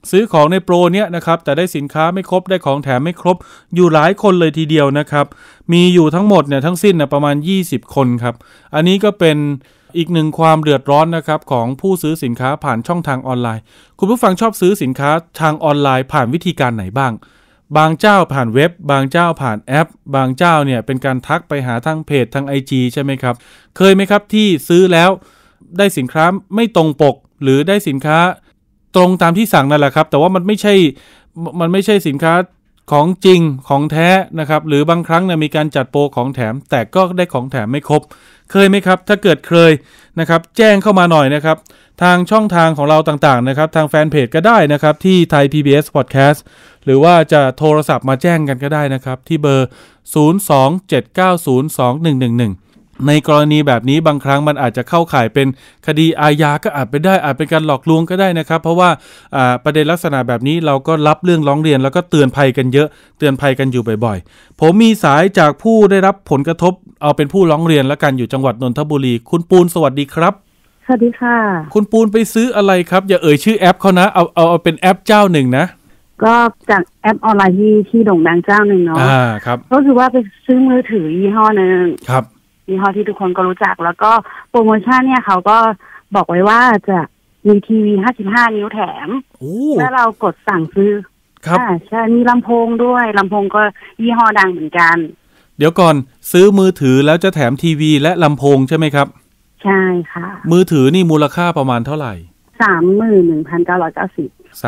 ซื้อของในโปรเนี้ยนะครับแต่ได้สินค้าไม่ครบได้ของแถมไม่ครบอยู่หลายคนเลยทีเดียวนะครับมีอยู่ทั้งหมดเนี่ยทั้งสิ้นประมาณ20คนครับอันนี้ก็เป็นอีกหนึ่งความเดือดร้อนนะครับของผู้ซื้อสินค้าผ่านช่องทางออนไลน์คุณผู้ฟังชอบซื้อสินค้าทางออนไลน์ผ่านวิธีการไหนบ้างบางเจ้าผ่านเว็บบางเจ้าผ่านแอปบางเจ้าเนี่ยเป็นการทักไปหาทางเพจทาง IG ใช่ไหมครับเคยไหมครับที่ซื้อแล้วได้สินค้าไม่ตรงปกหรือได้สินค้าตรงตามที่สั่งนั่นแหละครับแต่ว่ามันไม่ใช่สินค้าของจริงของแท้นะครับหรือบางครั้งเนี่ยมีการจัดโปรของแถมแต่ก็ได้ของแถมไม่ครบเคยไหมครับถ้าเกิดเคยนะครับแจ้งเข้ามาหน่อยนะครับทางช่องทางของเราต่างๆนะครับทางแฟนเพจก็ได้นะครับที่ Thai PBS Podcast หรือว่าจะโทรศัพท์มาแจ้งกันก็ได้นะครับที่เบอร์ 027902111 ในกรณีแบบนี้บางครั้งมันอาจจะเข้าข่ายเป็นคดีอาญาก็อาจเป็นการหลอกลวงก็ได้นะครับเพราะว่าประเด็นลักษณะแบบนี้เราก็รับเรื่องร้องเรียนแล้วก็เตือนภัยกันเยอะเตือนภัยกันอยู่บ่อยๆผมมีสายจากผู้ได้รับผลกระทบเอาเป็นผู้ร้องเรียนแล้วกันอยู่จังหวัดนนทบุรีคุณปูนสวัสดีครับสวัสดีค่ะคุณปูนไปซื้ออะไรครับอย่าเอ่ยชื่อแอปเขานะเอาเป็นแอปเจ้าหนึ่งนะก็จากแอปออนไลน์ที่โด่งดังเจ้าหนึ่งเนาะครับก็คือว่าไปซื้อมือถือยี่ห้อนึงครับยี่ห้อที่ทุกคนก็รู้จักแล้วก็โปรโมชั่นเนี่ยเขาก็บอกไว้ว่าจะมีทีวี55นิ้วแถมถ้าเรากดสั่งซื้อครับใช่มีลำโพงด้วยลำโพงก็ยี่ห้อดังเหมือนกันเดี๋ยวก่อนซื้อมือถือแล้วจะแถมทีวีและลำโพงใช่ไหมครับใช่ค่ะมือถือนี่มูลค่าประมาณเท่าไหร่ 31,990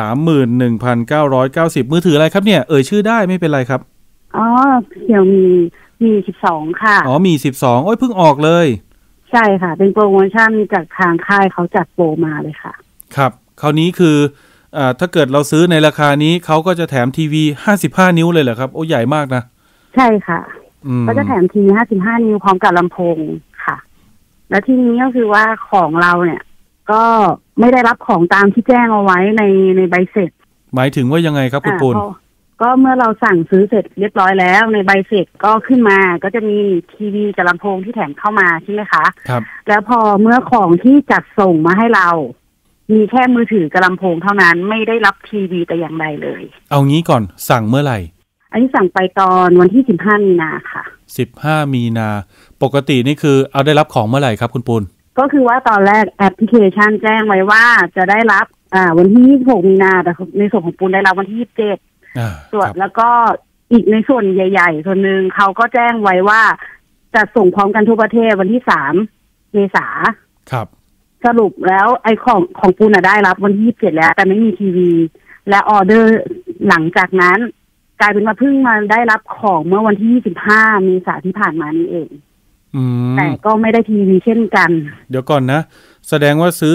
31,990 มือถืออะไรครับเนี่ยเอ่ยชื่อได้ไม่เป็นไรครับอ๋อเดี๋ยวมี12ค่ะอ๋อมี12โอ้ยเพิ่งออกเลยใช่ค่ะเป็นโปรโมชั่นจากทางค่ายเขาจัดโปรมาเลยค่ะครับคราวนี้คือถ้าเกิดเราซื้อในราคานี้เขาก็จะแถมทีวี55นิ้วเลยเหรอครับโอ้ใหญ่มากนะใช่ค่ะก็จะแถมทีวี55นิ้วพร้อมกับลำโพงค่ะแล้วทีนี้ก็คือว่าของเราเนี่ยก็ไม่ได้รับของตามที่แจ้งเอาไว้ในใบเสร็จหมายถึงว่ายังไงครับคุณปูนก็เมื่อเราสั่งซื้อเสร็จเรียบร้อยแล้วในใบเสร็จก็ขึ้นมาก็จะมีทีวีกับลำโพงที่แถมเข้ามาใช่ไหมคะครับแล้วพอเมื่อของที่จัดส่งมาให้เรามีแค่มือถือกับลำโพงเท่านั้นไม่ได้รับทีวีแต่อย่างใดเลยเอางี้ก่อนสั่งเมื่อไหร่อันนี้สั่งไปตอนวันที่15 มีนาค่ะ 15 มีนาปกตินี่คือเอาได้รับของเมื่อไหร่ครับคุณปูนก็คือว่าตอนแรกแอปพลิเคชันแจ้งไว้ว่าจะได้รับวันที่26 มีนาแต่ในส่วนของปูนได้รับวันที่27ส่วนแล้วก็อีกในส่วนใหญ่ๆส่วนหนึ่งเขาก็แจ้งไว้ว่าจะส่งพร้อมกันทั่วประเทศวันที่3 เมษายนครับสรุปแล้วไอ้ของปูนได้รับวันที่27แล้วแต่ไม่มีทีวีและออเดอร์หลังจากนั้นกลายเป็นว่าเพิ่งมาได้รับของเมื่อวันที่25 เมษายนที่ผ่านมานี่เองแต่ก็ไม่ได้ทีวีเช่นกันเดี๋ยวก่อนนะแสดงว่าซื้อ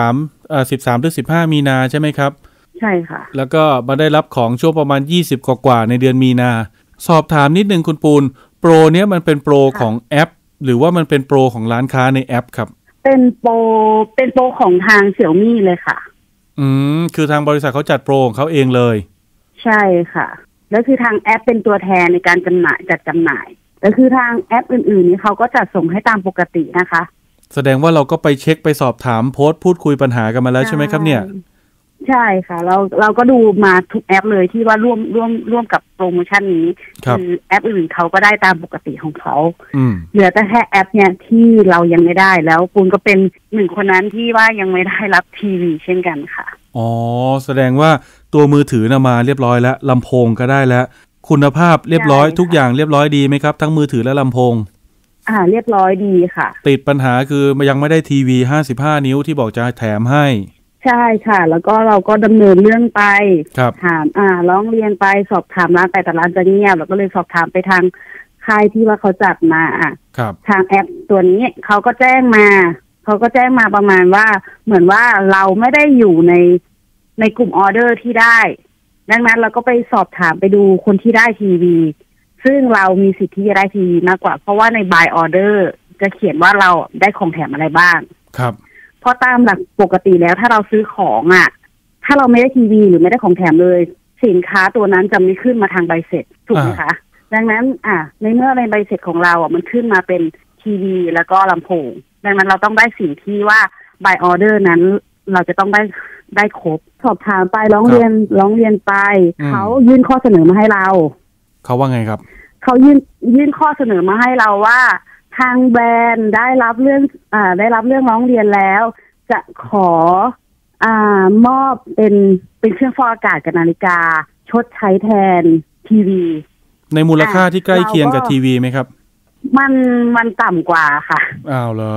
13หรือ15 มีนาใช่ไหมครับใช่ค่ะแล้วก็มาได้รับของช่วงประมาณ20กว่าในเดือนมีนาสอบถามนิดนึงคุณปูนโปรเนี้ยมันเป็นโปรของแอปหรือว่ามันเป็นโปรของร้านค้าในแอปครับเป็นโปรของทางเสี่ยวมี่เลยค่ะคือทางบริษัทเขาจัดโปรของเขาเองเลยใช่ค่ะแล้วคือทางแอปเป็นตัวแทนในการจัดจำหน่ายแล้วคือทางแอปอื่นๆนี่เขาก็จัดส่งให้ตามปกตินะคะแสดงว่าเราก็ไปเช็คไปสอบถามโพสต์พูดคุยปัญหากันมาแล้วใช่ไหมครับเนี่ยใช่ค่ะเราก็ดูมาทุกแอปเลยที่ว่าร่วมกับโปรโมชั่นนี้คือแอปอื่นเขาก็ได้ตามปกติของเขาเหลือแต่แค่แอปเนี่ยที่เรายังไม่ได้แล้วปูนก็เป็นหนึ่งคนนั้นที่ว่ายังไม่ได้รับทีวีเช่นกันค่ะอ๋อแสดงว่าตัวมือถือมาเรียบร้อยแล้วลำโพงก็ได้แล้วคุณภาพเรียบร้อยทุกอย่างเรียบร้อยดีไหมครับทั้งมือถือและลำโพงเรียบร้อยดีค่ะติดปัญหาคือยังไม่ได้ทีวี55 นิ้วที่บอกจะแถมให้ใช่ค่ะแล้วก็เราก็ดำเนินเรื่องไปถามร้องเรียนไปสอบถามร้านแต่ร้านจะเงียบเราก็เลยสอบถามไปทางค่ายที่ว่าเขาจัดมาทางแอปตัวนี้เขาก็แจ้งมาประมาณว่าเหมือนว่าเราไม่ได้อยู่ในกลุ่มออเดอร์ที่ได้ดังนั้นเราก็ไปสอบถามไปดูคนที่ได้ทีวีซึ่งเรามีสิทธิ์ที่จะได้ทีวีมากกว่าเพราะว่าใน buy order จะเขียนว่าเราได้ของแถมอะไรบ้างครับเพราะตามหลักปกติแล้วถ้าเราซื้อของถ้าเราไม่ได้ทีวีหรือไม่ได้ของแถมเลยสินค้าตัวนั้นจะไม่ขึ้นมาทางใบเสร็จถูกไหมคะดังนั้นในเมื่อในใบเสร็จของเรามันขึ้นมาเป็นทีวีแล้วก็ลำโพงดังนั้นเราต้องได้สิ่งที่ว่า buy order นั้นเราจะต้องได้ได้ครบสอบถามไปร้องเรียนไปเขายื่นข้อเสนอมาให้เราเขาว่าไงครับเขายื่นข้อเสนอมาให้เราว่าทางแบรนด์ได้รับเรื่องร้องเรียนแล้วจะขอมอบเป็นเครื่องฟอกอากาศกับนาฬิกาชดใช้แทนทีวีในมูลค่าที่ใกล้เคียงกับทีวีไหมครับมันต่ำกว่าค่ะอ้าวเหรอ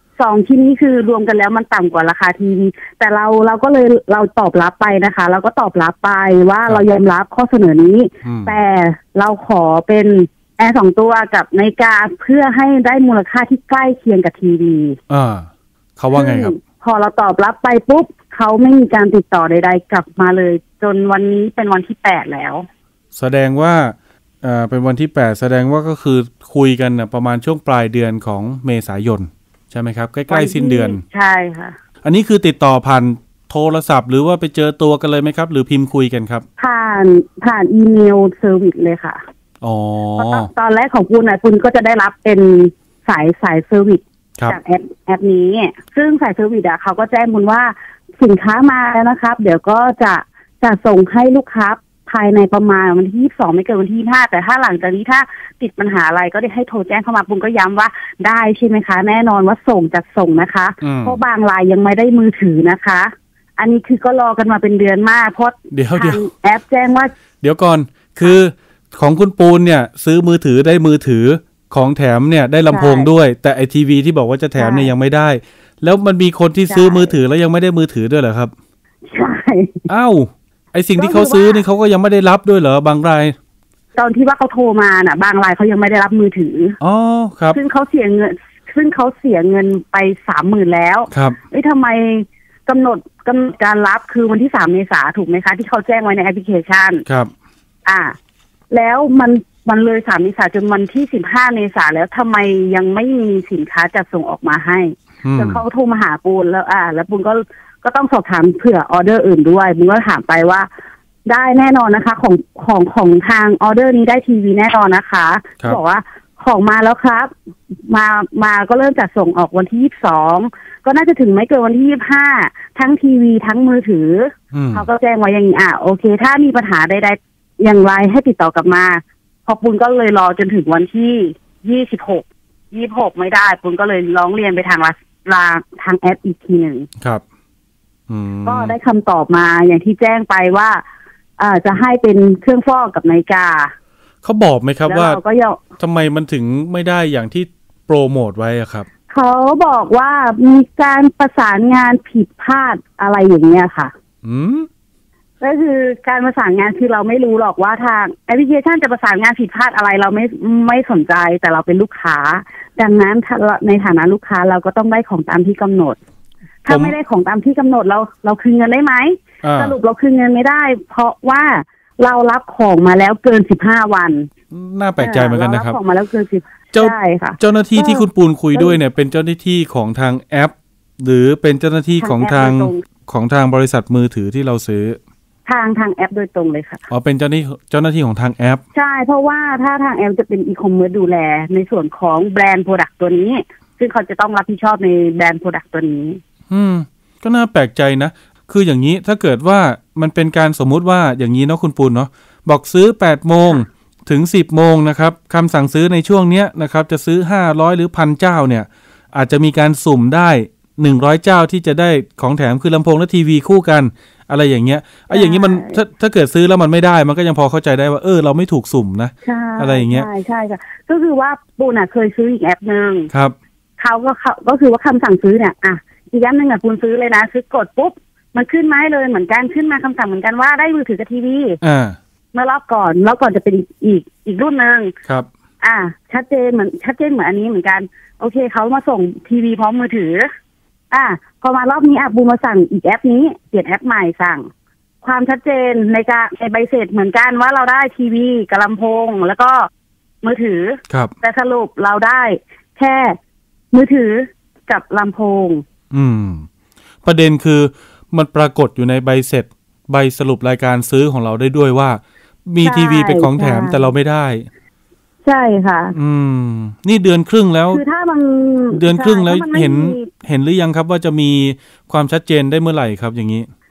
2ที่นี้คือรวมกันแล้วมันต่ำกว่าราคาทีวีแต่เราก็เลยเราตอบรับไปนะคะเราก็ตอบรับไปว่าเรายอมรับข้อเสนอนี้แต่เราขอเป็นแอร์2ตัวกับนาฬิกาเพื่อให้ได้มูลค่าที่ใกล้เคียงกับทีวีเขาว่าไงครับพอเราตอบรับไปปุ๊บเขาไม่มีการติดต่อใดๆกลับมาเลยจนวันนี้เป็นวันที่8แล้วแสดงว่าเป็นวันที่8แสดงว่าก็คือคุยกันประมาณช่วงปลายเดือนของเมษายนใช่ไหมครับใกล้ๆสิ้นเดือนใช่ค่ะอันนี้คือติดต่อผ่านโทรศัพท์หรือว่าไปเจอตัวกันเลยไหมครับหรือพิมพ์คุยกันครับผ่านอีเมลเซอร์วิสเลยค่ะอ๋อตอนแรกของคุณก็จะได้รับเป็นสายเซอร์วิสจากแอปนี้ซึ่งสายเซอร์วิสเขาก็แจ้งคุณว่าสินค้ามาแล้วนะครับเดี๋ยวก็จะส่งให้ลูกค้าภายในประมาณวันที่22ไม่เกินวันที่25แต่ถ้าหลังจากนี้ถ้าติดปัญหาอะไรก็ได้ให้โทรแจ้งเข้ามาปุ้งก็ย้ำว่าได้ใช่ไหมคะแน่นอนว่าจัดส่งนะคะเพราะบางรายยังไม่ได้มือถือนะคะอันนี้คือก็รอกันมาเป็นเดือนมากเพราะทางแอปแจ้งว่าเดี๋ยวก่อนคือของคุณปูนเนี่ยซื้อมือถือได้มือถือของแถมเนี่ยได้ลำโพงด้วยแต่ไอทีวีที่บอกว่าจะแถมเนี่ยยังไม่ได้แล้วมันมีคนที่ซื้อมือถือแล้วยังไม่ได้มือถือด้วยเหรอครับใช่อ้าวไอสิ่งที่เขาซื้อนี่เขาก็ยังไม่ได้รับด้วยเหรอบางรายตอนที่ว่าเขาโทรมาน่ะบางรายเขายังไม่ได้รับมือถืออ๋อครับซึ่งเขาเสียเงินไป 30,000 แล้วครับทำไมกำหนดการรับคือวันที่3 เมษายนถูกไหมคะที่เขาแจ้งไว้ในแอปพลิเคชันครับแล้วมันเลย3 เมษายนจนวันที่15 เมษายนแล้วทำไมยังไม่มีสินค้าจัดส่งออกมาให้จนเขาโทรมาหาปูนแล้วแล้วปูนก็ต้องสอบถามเผื่อออเดอร์อื่นด้วยปูนก็ถามไปว่าได้แน่นอนนะคะของทางออเดอร์นี้ได้ทีวีแน่นอนนะคะบอกว่าของมาแล้วครับมาก็เริ่มจัดส่งออกวันที่22ก็น่าจะถึงไม่เกินวันที่25ทั้งทีวีทั้งมือถือเขาก็แจ้งไว้อย่างนี้โอเคถ้ามีปัญหาใดๆอย่างไรให้ติดต่อกลับมาพอปุณก็เลยรอจนถึงวันที่26ไม่ได้ปุณก็เลยร้องเรียนไปทางแอปอีกทีหนึ่งครับก็ได้คำตอบมาอย่างที่แจ้งไปว่าจะให้เป็นเครื่องฟอกกับนาฬิกาเขาบอกไหมครับว่าทำไมมันถึงไม่ได้อย่างที่โปรโมทไว้อะครับเขาบอกว่ามีการประสานงานผิดพลาดอะไรอย่างเงี้ยค่ะก็คือการประสานงานคือเราไม่รู้หรอกว่าทางแอปพลิเคชันจะประสานงานผิดพลาดอะไรเราไม่สนใจแต่เราเป็นลูกค้าดังนั้นในฐานะลูกค้าเราก็ต้องได้ของตามที่กำหนดถ้าไม่ได้ของตามที่กำหนดเราคืนเงินได้ไหมสรุปเราคืนเงินไม่ได้เพราะว่าเรารับของมาแล้วเกิน15 วันน่าแปลกใจเหมือนกันนะครับของมาแล้วเกินใช่ค่ะเจ้าหน้าที่ที่คุณปูนคุยด้วยเนี่ยเป็นเจ้าหน้าที่ของทางแอปหรือเป็นเจ้าหน้าที่ของทางบริษัทมือถือที่เราซื้อทางแอปโดยตรงเลยค่ะเป็นเจ้าหน้าที่ของทางแอปใช่เพราะว่าถ้าทางแอปจะเป็นอีคอมเมิร์ซดูแลในส่วนของแบรนด์โปรดักต์ตัวนี้ซึ่งเขาจะต้องรับผิดชอบในแบรนด์โปรดักต์ตัวนี้ก็น่าแปลกใจนะคืออย่างนี้ถ้าเกิดว่ามันเป็นการสมมุติว่าอย่างนี้เนาะคุณปูนเนาะบอกซื้อ 8 โมงถึง 10 โมงนะครับคำสั่งซื้อในช่วงนี้นะครับจะซื้อ500หรือ 1,000 เจ้าเนี่ยอาจจะมีการสุ่มได้100เจ้าที่จะได้ของแถมคือลำโพงและทีวีคู่กันอะไรอย่างเงี้ยอย่างนี้มันถ้าเกิดซื้อแล้วมันไม่ได้มันก็ยังพอเข้าใจได้ว่าเราไม่ถูกสุ่มนะอะไรอย่างเงี้ยใช่ค่ะก็คือว่าปูนเคยซื้ออีกแอปนึงครับเขาก็คือว่าคำสั่งซื้อเนี่ยอีกแอปนึงปูนซื้อเลยนะซื้อกดปุ๊บมันขึ้นมาเลยเหมือนกันขึ้นมาคำสั่งเหมือนกันว่าได้มือถือกับทีวีเมื่อรอบก่อนจะเป็นอีกรุ่นนึงครับชัดเจนเหมือนอันนี้เหมือนกันโอเคเขามาส่งทีวีพร้อมมือถือพอมารอบนี้บูมาสั่งอีกแอปนี้เปลี่ยนแอปใหม่สั่งความชัดเจนในใบเสร็จเหมือนกันว่าเราได้ทีวีกับลำโพงแล้วก็มือถือครับแต่สรุปเราได้แค่มือถือกับลำโพงประเด็นคือมันปรากฏอยู่ในใบเสร็จใบสรุปรายการซื้อของเราได้ด้วยว่ามีทีวีเป็นของแถมแต่เราไม่ได้ใช่ค่ะนี่เดือนครึ่งแล้วคือถ้ามันเดือนครึ่งแล้วเห็นหรือยังครับว่าจะมีความชัดเจนได้เมื่อไหร่ครับอย่างนี้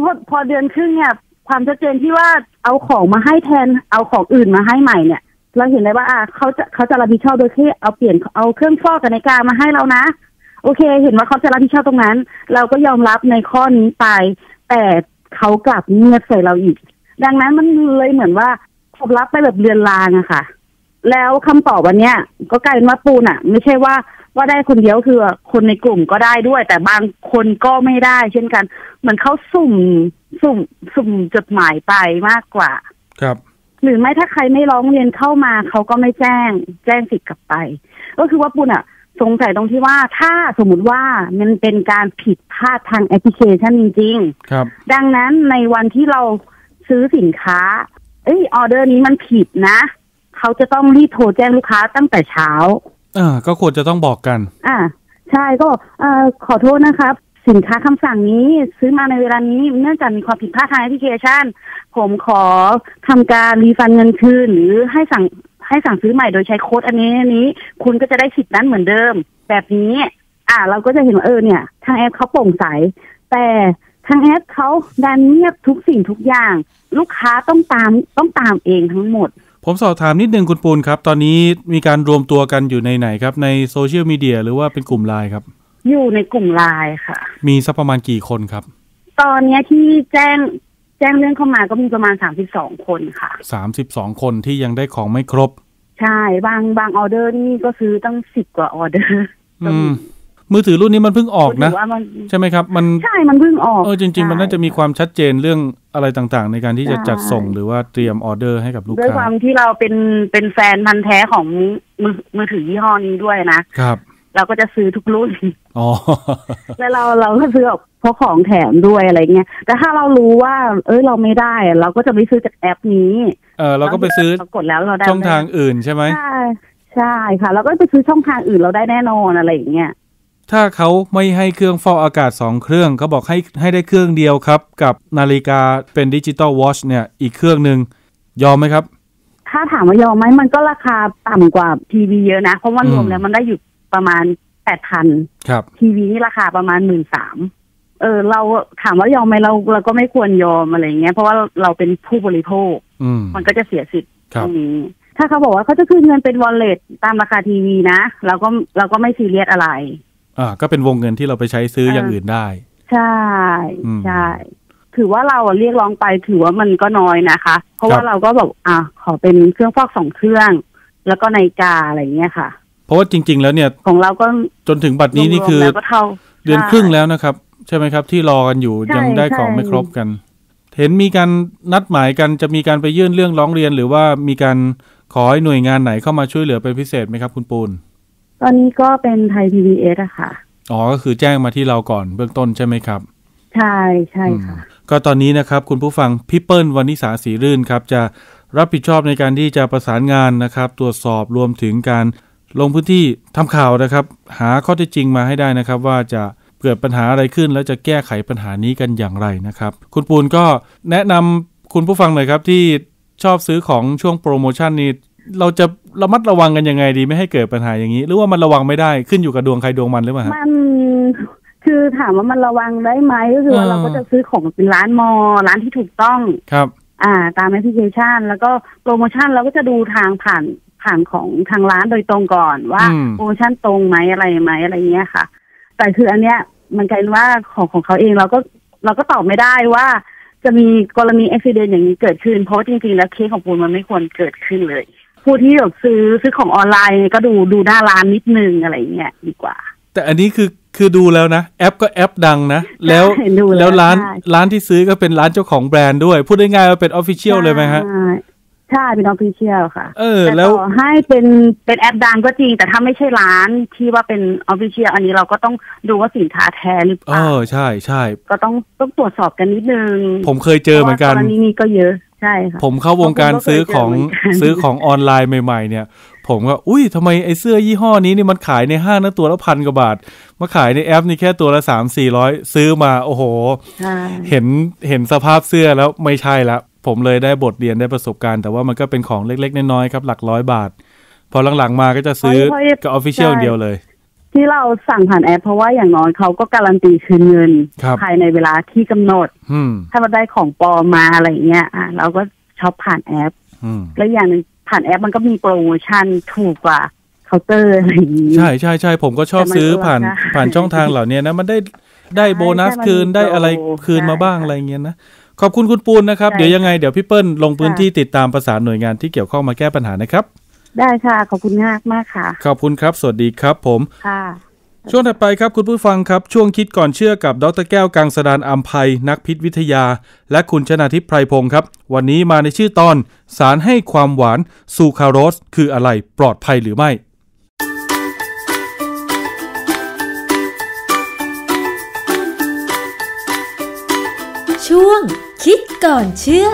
พอเดือนครึ่งเนี่ยความชัดเจนที่ว่าเอาของมาให้แทนเอาของอื่นมาให้ใหม่เนี่ยเราเห็นได้ว่าเขาจะรับผิดชอบโดยที่เอาเครื่องฟอกกับนาฬิกามาให้เรานะโอเคเห็นว่าเขาจะรับผิดชอบตรงนั้นเราก็ยอมรับในข้อนี้ไปแต่เขากลับเงียบใส่เราอีกดังนั้นมันเลยเหมือนว่าผมรับไปแบบเรือนรางอะค่ะแล้วคำตอบวันเนี้ยก็กลายเป็นว่าปูนอะไม่ใช่ว่าได้คนเดียวคือคนในกลุ่มก็ได้ด้วยแต่บางคนก็ไม่ได้เช่นกันเหมือนเขาสุ่มจดหมายไปมากกว่าครับหรือไม่ถ้าใครไม่ร้องเรียนเข้ามาเขาก็ไม่แจ้งสิทธิ์กลับไปก็คือว่าปูนอะสงสัยตรงที่ว่าถ้าสมมุติว่ามันเป็นการผิดพลาดทางแอปพลิเคชันจริงๆครับดังนั้นในวันที่เราซื้อสินค้าออเดอร์นี้มันผิดนะเขาจะต้องรีบโทรแจ้งลูกค้าตั้งแต่เช้าก็ควรจะต้องบอกกันใช่ก็ขอโทษนะครับสินค้าคำสั่งนี้ซื้อมาในเวลานี้เนื่องจากมีความผิดพลาดทางแอปพลิเคชันผมขอทำการรีฟันเงินคืนหรือให้สั่งซื้อใหม่โดยใช้โค้ดอันนี้คุณก็จะได้สิทธิ์นั้นเหมือนเดิมแบบนี้เราก็จะเห็นว่าเนี่ยทางแอปเขาโปร่งใสแต่ทางแอปเขาดันเงียบทุกสิ่งทุกอย่างลูกค้าต้องตามเองทั้งหมดผมสอบถามนิดนึงคุณปูนครับตอนนี้มีการรวมตัวกันอยู่ในไหนครับในโซเชียลมีเดียหรือว่าเป็นกลุ่มไลน์ครับอยู่ในกลุ่มไลน์ค่ะมีสักประมาณกี่คนครับตอนนี้ที่แจ้งเรื่องเข้ามาก็มีประมาณ32คนค่ะ 32คนที่ยังได้ของไม่ครบใช่บางออเดอร์นี่ก็ซื้อตั้ง10กว่าออเดอร์มือถือรุ่นนี้มันเพิ่งออกนะใช่ไหมครับใช่มันเพิ่งออกจริงๆมันน่าจะมีความชัดเจนเรื่องอะไรต่างๆในการที่จะจัดส่งหรือว่าเตรียมออเดอร์ให้กับลูกค้าด้วยความที่เราเป็นแฟนพันธุ์แท้ของมือถือยี่ห้อนี้ด้วยนะครับเราก็จะซื้อทุกรุ่นแล้วเราก็ซื้อเพราะของแถมด้วยอะไรเงี้ยแต่ถ้าเรารู้ว่าเราไม่ได้เราก็จะไม่ซื้อจากแอปนี้เราก็ไปซื้อกดแล้วเราได้ช่องทางอื่นใช่ไหมใช่ค่ะเราก็ไปซื้อช่องทางอื่นเราได้แน่นอนอะไรอย่างเงี้ยถ้าเขาไม่ให้เครื่องฟอกอากาศ2เครื่องเขาบอกให้ได้เครื่องเดียวครับกับนาฬิกาเป็นดิจิตอลวอชเนี่ยอีกเครื่องนึงยอมไหมครับถ้าถามว่ายอมไหมมันก็ราคาต่ำกว่าทีวีเยอะนะเพราะว่ารวมแล้วมันได้อยู่ประมาณ 8,000 ครับทีวีนี่ราคาประมาณ 13,000เราถามว่ายอมไหมเราก็ไม่ควรยอมอะไรเงี้ยเพราะว่าเราเป็นผู้บริโภคมันก็จะเสียสิทธิ์ตรงนี้ถ้าเขาบอกว่าเขาจะคืนเงินเป็นวอลเล็ตตามราคาทีวีนะเราก็ไม่ซีเรียสอะไรก็เป็นวงเงินที่เราไปใช้ซื้ออย่างอื่นได้ใช่ถือว่าเราเรียกร้องไปถือว่ามันก็น้อยนะคะเพราะว่าเราก็บอกขอเป็นเครื่องฟอก2เครื่องแล้วก็นาฬิกาอะไรเงี้ยค่ะเพราะว่าจริงๆแล้วเนี่ยของเราก็จนถึงบัดนี้นี่คือเดือนครึ่งแล้วนะครับใช่ไหมครับที่รอกันอยู่ยังได้ของไม่ครบกันเห็นมีการนัดหมายกันจะมีการไปยื่นเรื่องร้องเรียนหรือว่ามีการขอให้หน่วยงานไหนเข้ามาช่วยเหลือเป็นพิเศษไหมครับคุณปูนตอนนี้ก็เป็นไทย PBS อะค่ะก็คือแจ้งมาที่เราก่อนเบื้องต้นใช่ไหมครับใช่ค่ะก็ตอนนี้นะครับคุณผู้ฟังพี่เปิ้ลวรรณิสาศรีรื่นครับจะรับผิดชอบในการที่จะประสานงานนะครับตรวจสอบรวมถึงการลงพื้นที่ทำข่าวนะครับหาข้อเท็จจริงมาให้ได้นะครับว่าจะเกิดปัญหาอะไรขึ้นแล้วจะแก้ไขปัญหานี้กันอย่างไรนะครับคุณปูนก็แนะนำคุณผู้ฟังหน่อยครับที่ชอบซื้อของช่วงโปรโมชั่นนี้เราจะระมัดระวังกันยังไงดีไม่ให้เกิดปัญหาอย่างนี้หรือว่ามันระวังไม่ได้ขึ้นอยู่กับดวงใครดวงมันหรือเปล่ามันคือถามว่ามันระวังได้ไหมก็คือว่าเราก็จะซื้อของเป็นร้านร้านที่ถูกต้องครับตามแอปพลิเคชันแล้วก็โปรโมชั่นเราก็จะดูทางผ่านของทางร้านโดยตรงก่อนว่าโปรโมชั่นตรงไหมอะไรเงี้ยค่ะแต่คืออันเนี้ยมันกลายเป็นว่าของเขาเองเราก็ตอบไม่ได้ว่าจะมีกรณีอุบัติเหตุอย่างนี้เกิดขึ้นเพราะจริงๆแล้วเคสของปูนมันไม่ควรเกิดขึ้นเลยผู้ที่แบบซื้อของออนไลน์ก็ดูหน้าร้านนิดนึงอะไรเงี้ยดีกว่าแต่อันนี้คือดูแล้วนะแอปก็แอปดังนะแล้วร้านที่ซื้อก็เป็นร้านเจ้าของแบรนด์ด้วยพูดง่ายๆว่าเป็น Official เลยไหมฮะใช่เป็น Official ค่ะแล้วให้เป็นแอปดังก็จริงแต่ถ้าไม่ใช่ร้านที่ว่าเป็น Official อันนี้เราก็ต้องดูว่าสินค้าแท้หรือเปล่าใช่ก็ต้องตรวจสอบกันนิดนึงผมเคยเจอเหมือนกันตอนนี้ก็เยอะใช่ค่ะผมเข้าวงการซื้อของออนไลน์ใหม่ๆเนี่ยผมก็ทำไมไอ้เสื้อยี่ห้อนี้นี่มันขายในห้างนะตัวละ1,000 กว่าบาทมาขายในแอปนี่แค่ตัวละ 300-400 ซื้อมาโอ้โหเห็นสภาพเสื้อแล้วไม่ใช่ละผมเลยได้บทเรียนได้ประสบการณ์แต่ว่ามันก็เป็นของเล็กๆน้อยๆครับหลัก100 บาทพอหลังๆมาก็จะซื้อกับ Official เดียวเลยที่เราสั่งผ่านแอปเพราะว่าอย่างน้อยเขาก็การันตีคืนเงินภายในเวลาที่กำหนดถ้ามันได้ของปลอมมาอะไรเงี้ยเราก็ช็อปผ่านแอปแล้วอย่างนึงผ่านแอปมันก็มีโปรโมชั่นถูกกว่าเคาน์เตอร์อะไรอย่างนี้ใช่ใช่ใช่ผมก็ชอบซื้อผ่านช่องทางเหล่านี้นะมันได้โบนัสคืนได้อะไรคืนมาบ้างอะไรเงี้ยนะขอบคุณคุณปูนนะครับเดี๋ยวยังไงเดี๋ยวพี่เปิ้ลลงพื้นที่ติดตามประสานหน่วยงานที่เกี่ยวข้องมาแก้ปัญหานะครับได้ค่ะขอบคุณมากค่ะขอบคุณครับสวัสดีครับผมค่ะช่วงถัดไปครับคุณผู้ฟังครับช่วงคิดก่อนเชื่อกับดร.แก้วกังสดาลอำไพนักพิษวิทยาและคุณชนาทิพย์ไพรพงศ์ครับวันนี้มาในชื่อตอนสารให้ความหวานซูคราโรสคืออะไรปลอดภัยหรือไม่ช่วงคิดก่อนเชื่อ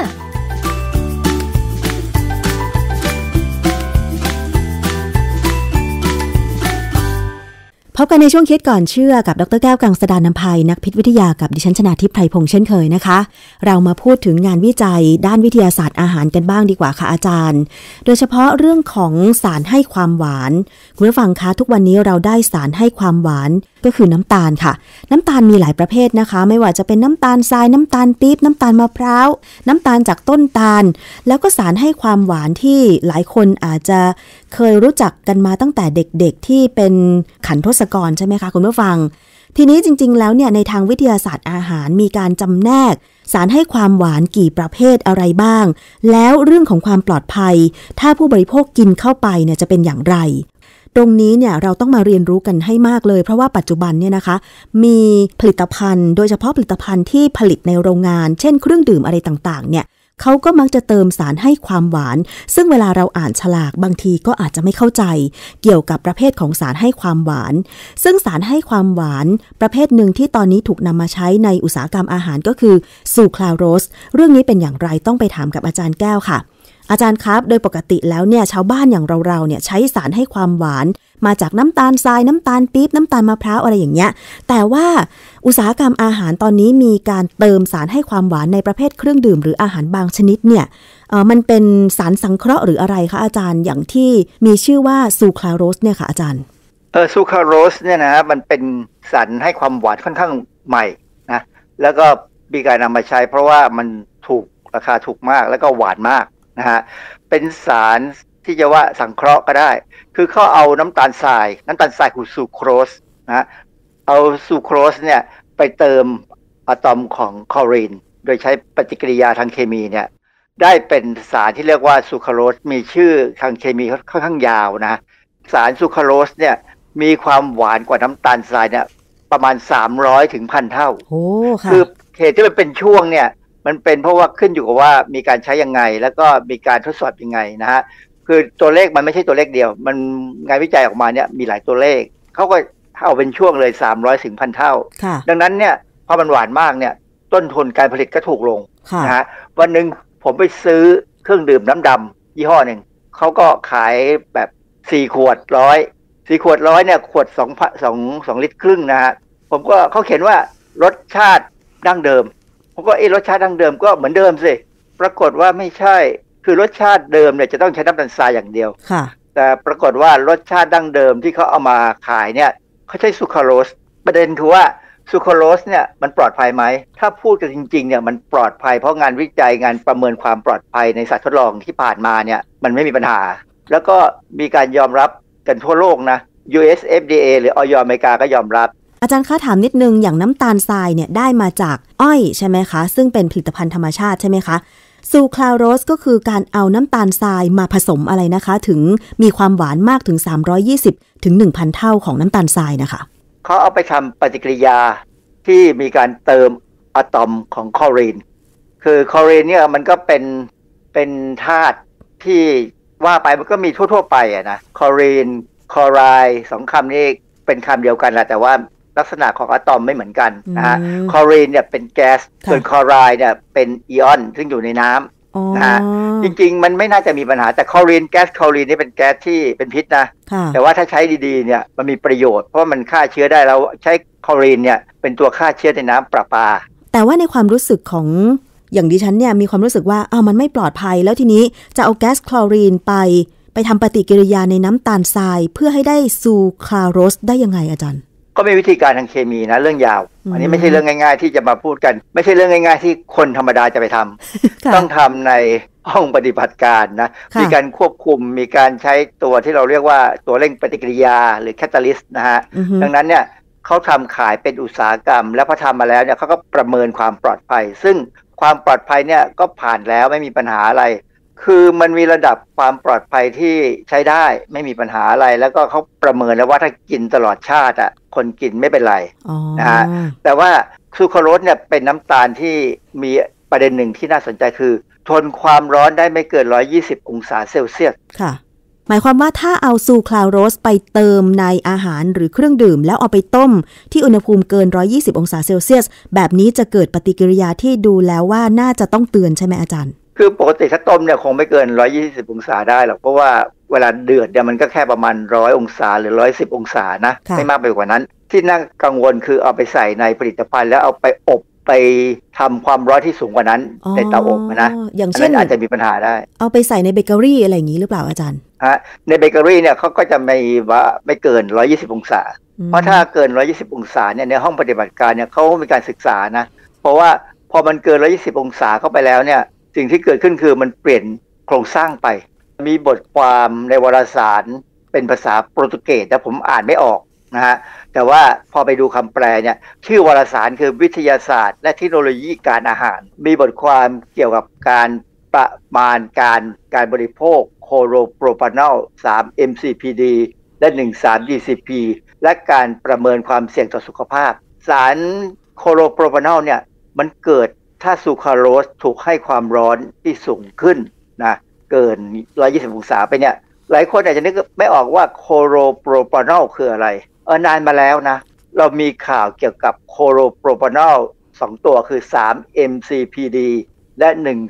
พบกันในช่วงคิดก่อนเชื่อกับดร.แก้วกังสดาลอำไพนักพิษวิทยากับดิฉันชนาทิพย์ไพรพงษ์เช่นเคยนะคะเรามาพูดถึงงานวิจัยด้านวิทยาศาสตร์อาหารกันบ้างดีกว่าค่ะอาจารย์โดยเฉพาะเรื่องของสารให้ความหวานคุณผู้ฟังคะทุกวันนี้เราได้สารให้ความหวานก็คือน้ำตาลค่ะน้ำตาลมีหลายประเภทนะคะไม่ว่าจะเป็นน้ำตาลทรายน้ำตาลปี๊บน้ำตาลมะพร้าวน้ำตาลจากต้นตาลแล้วก็สารให้ความหวานที่หลายคนอาจจะเคยรู้จักกันมาตั้งแต่เด็กๆที่เป็นขันทศกรใช่ไหมคะคุณผู้ฟังทีนี้จริงๆแล้วเนี่ยในทางวิทยาศาสตร์อาหารมีการจำแนกสารให้ความหวานกี่ประเภทอะไรบ้างแล้วเรื่องของความปลอดภัยถ้าผู้บริโภคกินเข้าไปเนี่ยจะเป็นอย่างไรตรงนี้เนี่ยเราต้องมาเรียนรู้กันให้มากเลยเพราะว่าปัจจุบันเนี่ยนะคะมีผลิตภัณฑ์โดยเฉพาะผลิตภัณฑ์ที่ผลิตในโรงงานเช่นเครื่องดื่มอะไรต่างๆเนี่ยเขาก็มักจะเติมสารให้ความหวานซึ่งเวลาเราอ่านฉลากบางทีก็อาจจะไม่เข้าใจเกี่ยวกับประเภทของสารให้ความหวานซึ่งสารให้ความหวานประเภทหนึ่งที่ตอนนี้ถูกนำมาใช้ในอุตสาหกรรมอาหารก็คือซูคราโรสเรื่องนี้เป็นอย่างไรต้องไปถามกับอาจารย์แก้วค่ะอาจารย์ครับโดยปกติแล้วเนี่ยชาวบ้านอย่างเราเนี่ยใช้สารให้ความหวานมาจากน้ำตาลทรายน้ำตาลปี๊บน้ำตาลมะพร้าวอะไรอย่างเงี้ยแต่ว่าอุตสาหกรรมอาหารตอนนี้มีการเติมสารให้ความหวานในประเภทเครื่องดื่มหรืออาหารบางชนิดเนี่ยมันเป็นสารสังเคราะห์หรืออะไรคะอาจารย์อย่างที่มีชื่อว่าซูคราโรสเนี่ยค่ะอาจารย์ซูคราโรสเนี่ยนะมันเป็นสารให้ความหวานค่อนข้างใหม่นะแล้วก็มีการนำมาใช้เพราะว่ามันถูกราคาถูกมากแล้วก็หวานมากนะฮะเป็นสารที่จะว่าสังเคราะห์ก็ได้คือเขาเอาน้ำตาลทรายคือซูโครสนะเอาซูโครสเนี่ยไปเติมอะตอมของคลอรีนโดยใช้ปฏิกิริยาทางเคมีเนี่ยได้เป็นสารที่เรียกว่าซูคราโรสมีชื่อทางเคมีค่อนข้างยาวนะสารซูคราโรสเนี่ยมีความหวานกว่าน้ำตาลทรายเนี่ยประมาณ300ถึง 1,000 เท่าคือเหตุที่มันเป็นช่วงเนี่ยมันเป็นเพราะว่าขึ้นอยู่กับว่ามีการใช้ยังไงแล้วก็มีการทดสอบยังไงนะฮะคือตัวเลขมันไม่ใช่ตัวเลขเดียวมันงานวิจัยออกมาเนี่ยมีหลายตัวเลขเขาก็เอาเป็นช่วงเลย300ถึง 1,000 เท่าดังนั้นเนี่ยพอมันหวานมากเนี่ยต้นทุนการผลิตก็ถูกลงนะฮะวันนึงผมไปซื้อเครื่องดื่มน้ำดำยี่ห้อหนึ่งเขาก็ขายแบบ4 ขวด 100 4 ขวด 100เนี่ยขวด2 ลิตรครึ่งนะฮะผมก็เขาเขียนว่ารสชาติดั้งเดิมผมก็รสชาติดั้งเดิมก็เหมือนเดิมสิปรากฏว่าไม่ใช่คือรสชาติเดิมเนี่ยจะต้องใช้น้ำตาลทรายอย่างเดียวแต่ปรากฏว่ารสชาติดั้งเดิมที่เขาเอามาขายเนี่ยเขาใช้ซูคราโรสประเด็นคือว่าซูคราโรสเนี่ยมันปลอดภัยไหมถ้าพูดกันจริงๆเนี่ยมันปลอดภัยเพราะงานวิจัยงานประเมินความปลอดภัยในสัตว์ทดลองที่ผ่านมาเนี่ยมันไม่มีปัญหาแล้วก็มีการยอมรับกันทั่วโลกนะ US FDA หรืออย.อเมริกาก็ยอมรับอาจารย์คะถามนิดนึงอย่างน้ำตาลทรายเนี่ยได้มาจากอ้อยใช่ไหมคะซึ่งเป็นผลิตภัณฑ์ธรรมชาติใช่ไหมคะซูคราโรสก็คือการเอาน้ำตาลทรายมาผสมอะไรนะคะถึงมีความหวานมากถึง320ถึง 1,000 เท่าของน้ำตาลทรายนะคะเขาเอาไปทำปฏิกิริยาที่มีการเติมอะตอมของคลอรีนคือคลอรีนเนี่ยมันก็เป็นธาตุที่ว่าไปมันก็มีทั่วๆไปนะคลอรีนคลอไรด์2 คำนี้เป็นคำเดียวกันแหละแต่ว่าลักษณะของอะตอมไม่เหมือนกันนะฮะคลอรีนเนี่ยเป็นแก๊สส่วนคลอไรด์เนี่ยเป็นอิออนซึ่งอยู่ในน้ำนะฮะจริงๆมันไม่น่าจะมีปัญหาแต่คลอรีนแก๊สคลอรีนนี่เป็นแก๊สที่เป็นพิษนะแต่ว่าถ้าใช้ดีๆเนี่ยมันมีประโยชน์เพราะมันฆ่าเชื้อได้แล้วใช้คลอรีนเนี่ยเป็นตัวฆ่าเชื้อในน้ำประปาแต่ว่าในความรู้สึกของอย่างดิฉันเนี่ยมีความรู้สึกว่ามันไม่ปลอดภัยแล้วทีนี้จะเอาแก๊สคลอรีนไปไปทำปฏิกิริยาในน้ำตาลทรายเพื่อให้ได้ซูคราโรสได้ยังไงอาจารย์ก็มีวิธีการทางเคมีนะเรื่องยาวอันนี้ไม่ใช่เรื่องง่ายๆที่จะมาพูดกันไม่ใช่เรื่องง่ายๆที่คนธรรมดาจะไปทำ ต้องทำในห้องปฏิบัติการนะมีการควบคุมมีการใช้ตัวที่เราเรียกว่าตัวเร่งปฏิกิริยาหรือแคตาลิสต์นะฮะดังนั้นเนี่ยเขาทำขายเป็นอุตสาหกรรมแล้วพอทำมาแล้วเนี่ยเขาก็ประเมินความปลอดภัยซึ่งความปลอดภัยเนี่ยก็ผ่านแล้วไม่มีปัญหาอะไรคือมันมีระดับความปลอดภัยที่ใช้ได้ไม่มีปัญหาอะไรแล้วก็เขาประเมินแล้วว่าถ้ากินตลอดชาติอ่ะคนกินไม่เป็นไรนะฮะแต่ว่าซูคราโรสเนี่ยเป็นน้ำตาลที่มีประเด็นหนึ่งที่น่าสนใจคือทนความร้อนได้ไม่เกิน120องศาเซลเซียสค่ะหมายความว่าถ้าเอาซูคราโรสไปเติมในอาหารหรือเครื่องดื่มแล้วเอาไปต้มที่อุณหภูมิเกิน120องศาเซลเซียสแบบนี้จะเกิดปฏิกิริยาที่ดูแล้วว่าน่าจะต้องเตือนใช่ไหมอาจารย์คือปกติถ้าต้มเนี่ยคงไม่เกิน120องศาได้หรอกเพราะว่าเวลาเดือดเนี่ยมันก็แค่ประมาณ100องศาหรือ110องศานะไม่มากไปกว่านั้นที่น่ากังวลคือเอาไปใส่ในผลิตภัณฑ์แล้วเอาไปอบไปทำความร้อนที่สูงกว่านั้นในเตาอบนะอย่างเช่นอาจจะมีปัญหาได้เอาไปใส่ในเบเกอรี่อะไรอย่างนี้หรือเปล่าอาจารย์ในเบเกอรี่เนี่ยเขาก็จะไม่ว่าไม่เกิน120องศาเพราะถ้าเกิน120องศาเนี่ยในห้องปฏิบัติการเนี่ยเขามีการศึกษานะเพราะว่าพอมันเกิน120องศาเข้าไปแล้วเนี่ยสิ่งที่เกิดขึ้นคือมันเปลี่ยนโครงสร้างไปมีบทความในวารสารเป็นภาษาโปรตุเกสแต่ผมอ่านไม่ออกนะฮะแต่ว่าพอไปดูคำแปลเนี่ยชื่อวารสารคือวิทยาศาสตร์และเทคโนโลยีการอาหารมีบทความเกี่ยวกับการประมาณการบริโภคโคโรโปรพานอล 3-MCPD และ 1,3-DCP และการประเมินความเสี่ยงต่อสุขภาพสารโคโรโปรพานอลเนี่ยมันเกิดถ้าซูคราโรสถูกให้ความร้อนที่สูงขึ้นนะเกิน120องศาไปเนี่ยหลายคนอาจจะนึกไม่ออกว่าโคโรโปรพานอลคืออะไรนานมาแล้วนะเรามีข่าวเกี่ยวกับโคโรโปรพานอล2ตัวคือ 3-MCPD และ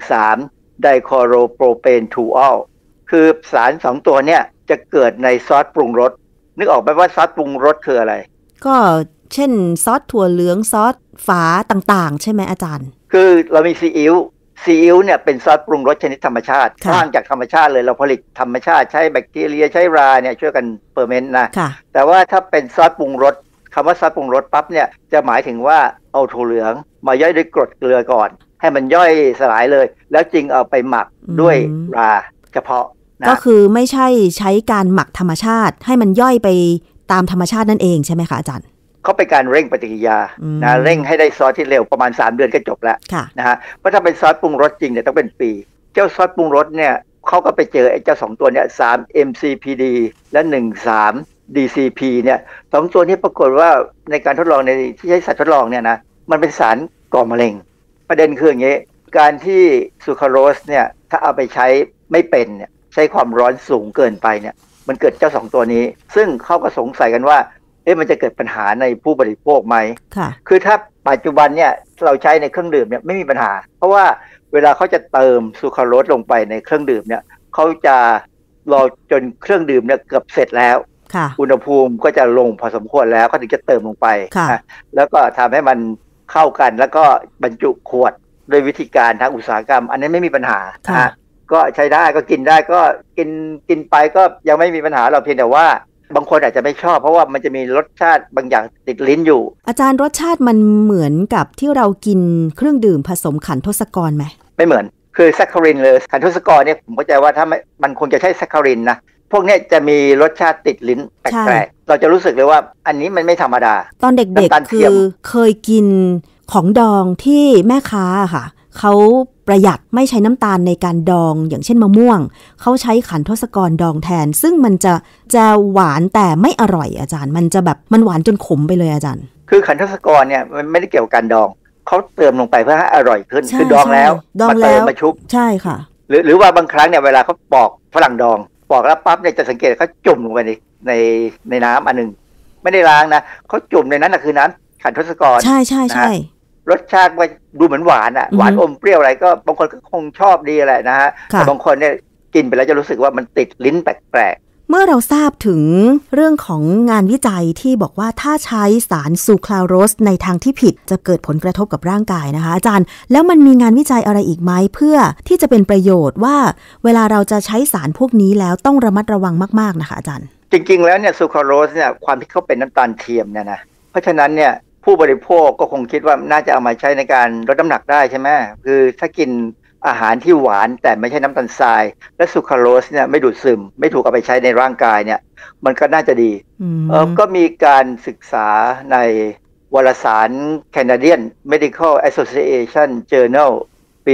1,3 ไดคอโรโปรเพนทูออลคือสาร2ตัวเนี่ยจะเกิดในซอสปรุงรสนึกออกไหมว่าซอสปรุงรสคืออะไรก็เช่นซอสถั่วเหลืองซอสฝาต่างๆใช่ไหมอาจารย์คือเรามีซีอิ๊วเนี่ยเป็นซอสปรุงรสชนิดธรรมชาติสร้างจากธรรมชาติเลยเราผลิตธรรมชาติใช้แบคทีเรียใช้ราเนี่ยช่วยกันเฟอร์เมนต์นะแต่ว่าถ้าเป็นซอสปรุงรสคำว่าซอสปรุงรสปั๊บเนี่ยจะหมายถึงว่าเอาถั่วเหลืองมาย่อยด้วยกรดเกลือก่อนให้มันย่อยสลายเลยแล้วจึงเอาไปหมักด้วยราเฉพาะก็คือไม่ใช่ใช้การหมักธรรมชาติให้มันย่อยไปตามธรรมชาตินั่นเองใช่ไหมคะอาจารย์เขาเป็นการเร่งปฏิกิริยานะเร่งให้ได้ซอสที่เร็วประมาณ3เดือนก็จบแล้วนะฮะเพราะถ้าเป็นซอสปรุงรสจริงเนี่ยต้องเป็นปีเจ้าซอสปรุงรสเนี่ยเขาก็ไปเจอไอ้เจ้า2ตัวเนี่ย 3-MCPD และ 1,3-DCP เนี่ย2ตัวนี้ปรากฏว่าในการทดลองในที่ใช้สัตว์ทดลองเนี่ยนะมันเป็นสารก่อมะเร็งประเด็นคืออย่างนี้การที่ซูคราโรสเนี่ยถ้าเอาไปใช้ไม่เป็นเนี่ยใช้ความร้อนสูงเกินไปเนี่ยมันเกิดเจ้า2ตัวนี้ซึ่งเขาก็สงสัยกันว่ามันจะเกิดปัญหาในผู้บริโภคไหมคือถ้าปัจจุบันเนี่ยเราใช้ในเครื่องดื่มเนี่ยไม่มีปัญหาเพราะว่าเวลาเขาจะเติมซูคราโรสลงไปในเครื่องดื่มเนี่ยเขาจะรอจนเครื่องดื่มเนี่ยเกือบเสร็จแล้วอุณหภูมิก็จะลงพอสมควรแล้วเขาถึงจะเติมลงไปแล้วก็ทำให้มันเข้ากันแล้วก็บรรจุขวดโดยวิธีการทางอุตสาหกรรมอันนี้ไม่มีปัญหาก็ใช้ได้ก็กินได้ก็กินไปก็ยังไม่มีปัญหาเราเพียงแต่ว่าบางคนอาจจะไม่ชอบเพราะว่ามันจะมีรสชาติบางอย่างติดลิ้นอยู่อาจารย์รสชาติมันเหมือนกับที่เรากินเครื่องดื่มผสมขันทศกรไหมไม่เหมือนคือแซคคารินเลยขันทศกรเนี่ยผมเข้าใจว่าถ้ามันคงจะใช่แซคคารินนะพวกนี้จะมีรสชาติติดลิ้นแปลกๆเราจะรู้สึกเลยว่าอันนี้มันไม่ธรรมดาตอนเด็กๆคือเคยกินของดองที่แม่ค้าค่ะเขาประหยัดไม่ใช้น้ำตาลในการดองอย่างเช่นมะม่วงเขาใช้ขันทศกรดองแทนซึ่งมันจะหวานแต่ไม่อร่อยอาจารย์มันจะแบบมันหวานจนขมไปเลยอาจารย์คือขันทศกรเนี่ยมันไม่ได้เกี่ยวกับการดองเขาเติมลงไปเพื่อให้อร่อยขึ้นคือดองแล้วมาเติมมาชุบใช่ค่ะหรือว่าบางครั้งเนี่ยเวลาเขาปอกฝรั่งดองปอกแล้วปั๊บเนี่ยจะสังเกตเขาจุ่มลงไปในน้ำอันนึงไม่ได้ล้างนะเขาจุ่มในนั้นคือน้ำขันทศกรใช่ใช่ใช่รสชาติมันดูเหมือนหวานหวานอมเปรี้ยวอะไรก็บางคนก็คงชอบดีแหละนะฮะแต่บางคนเนี่ยกินไปแล้วจะรู้สึกว่ามันติดลิ้นแปลกเมื่อเราทราบถึงเรื่องของงานวิจัยที่บอกว่าถ้าใช้สารซูคราวโรสในทางที่ผิดจะเกิดผลกระทบกับร่างกายนะคะอาจารย์แล้วมันมีงานวิจัยอะไรอีกไหมเพื่อที่จะเป็นประโยชน์ว่าเวลาเราจะใช้สารพวกนี้แล้วต้องระมัดระวังมากๆนะคะอาจารย์จริงๆแล้วเนี่ยซูคราวโรสเนี่ยความที่เขาเป็นน้ำตาลเทียมเนี่ยนะเพราะฉะนั้นเนี่ยผู้บริโภคก็คงคิดว่าน่าจะเอามาใช้ในการลดน้ำหนักได้ใช่ไหมคือถ้ากินอาหารที่หวานแต่ไม่ใช่น้ำตาลทรายและซูคราโรสเนี่ยไม่ดูดซึมไม่ถูกเอาไปใช้ในร่างกายเนี่ยมันก็น่าจะดีก็มีการศึกษาในวารสาร Canadian Medical Association Journal ปี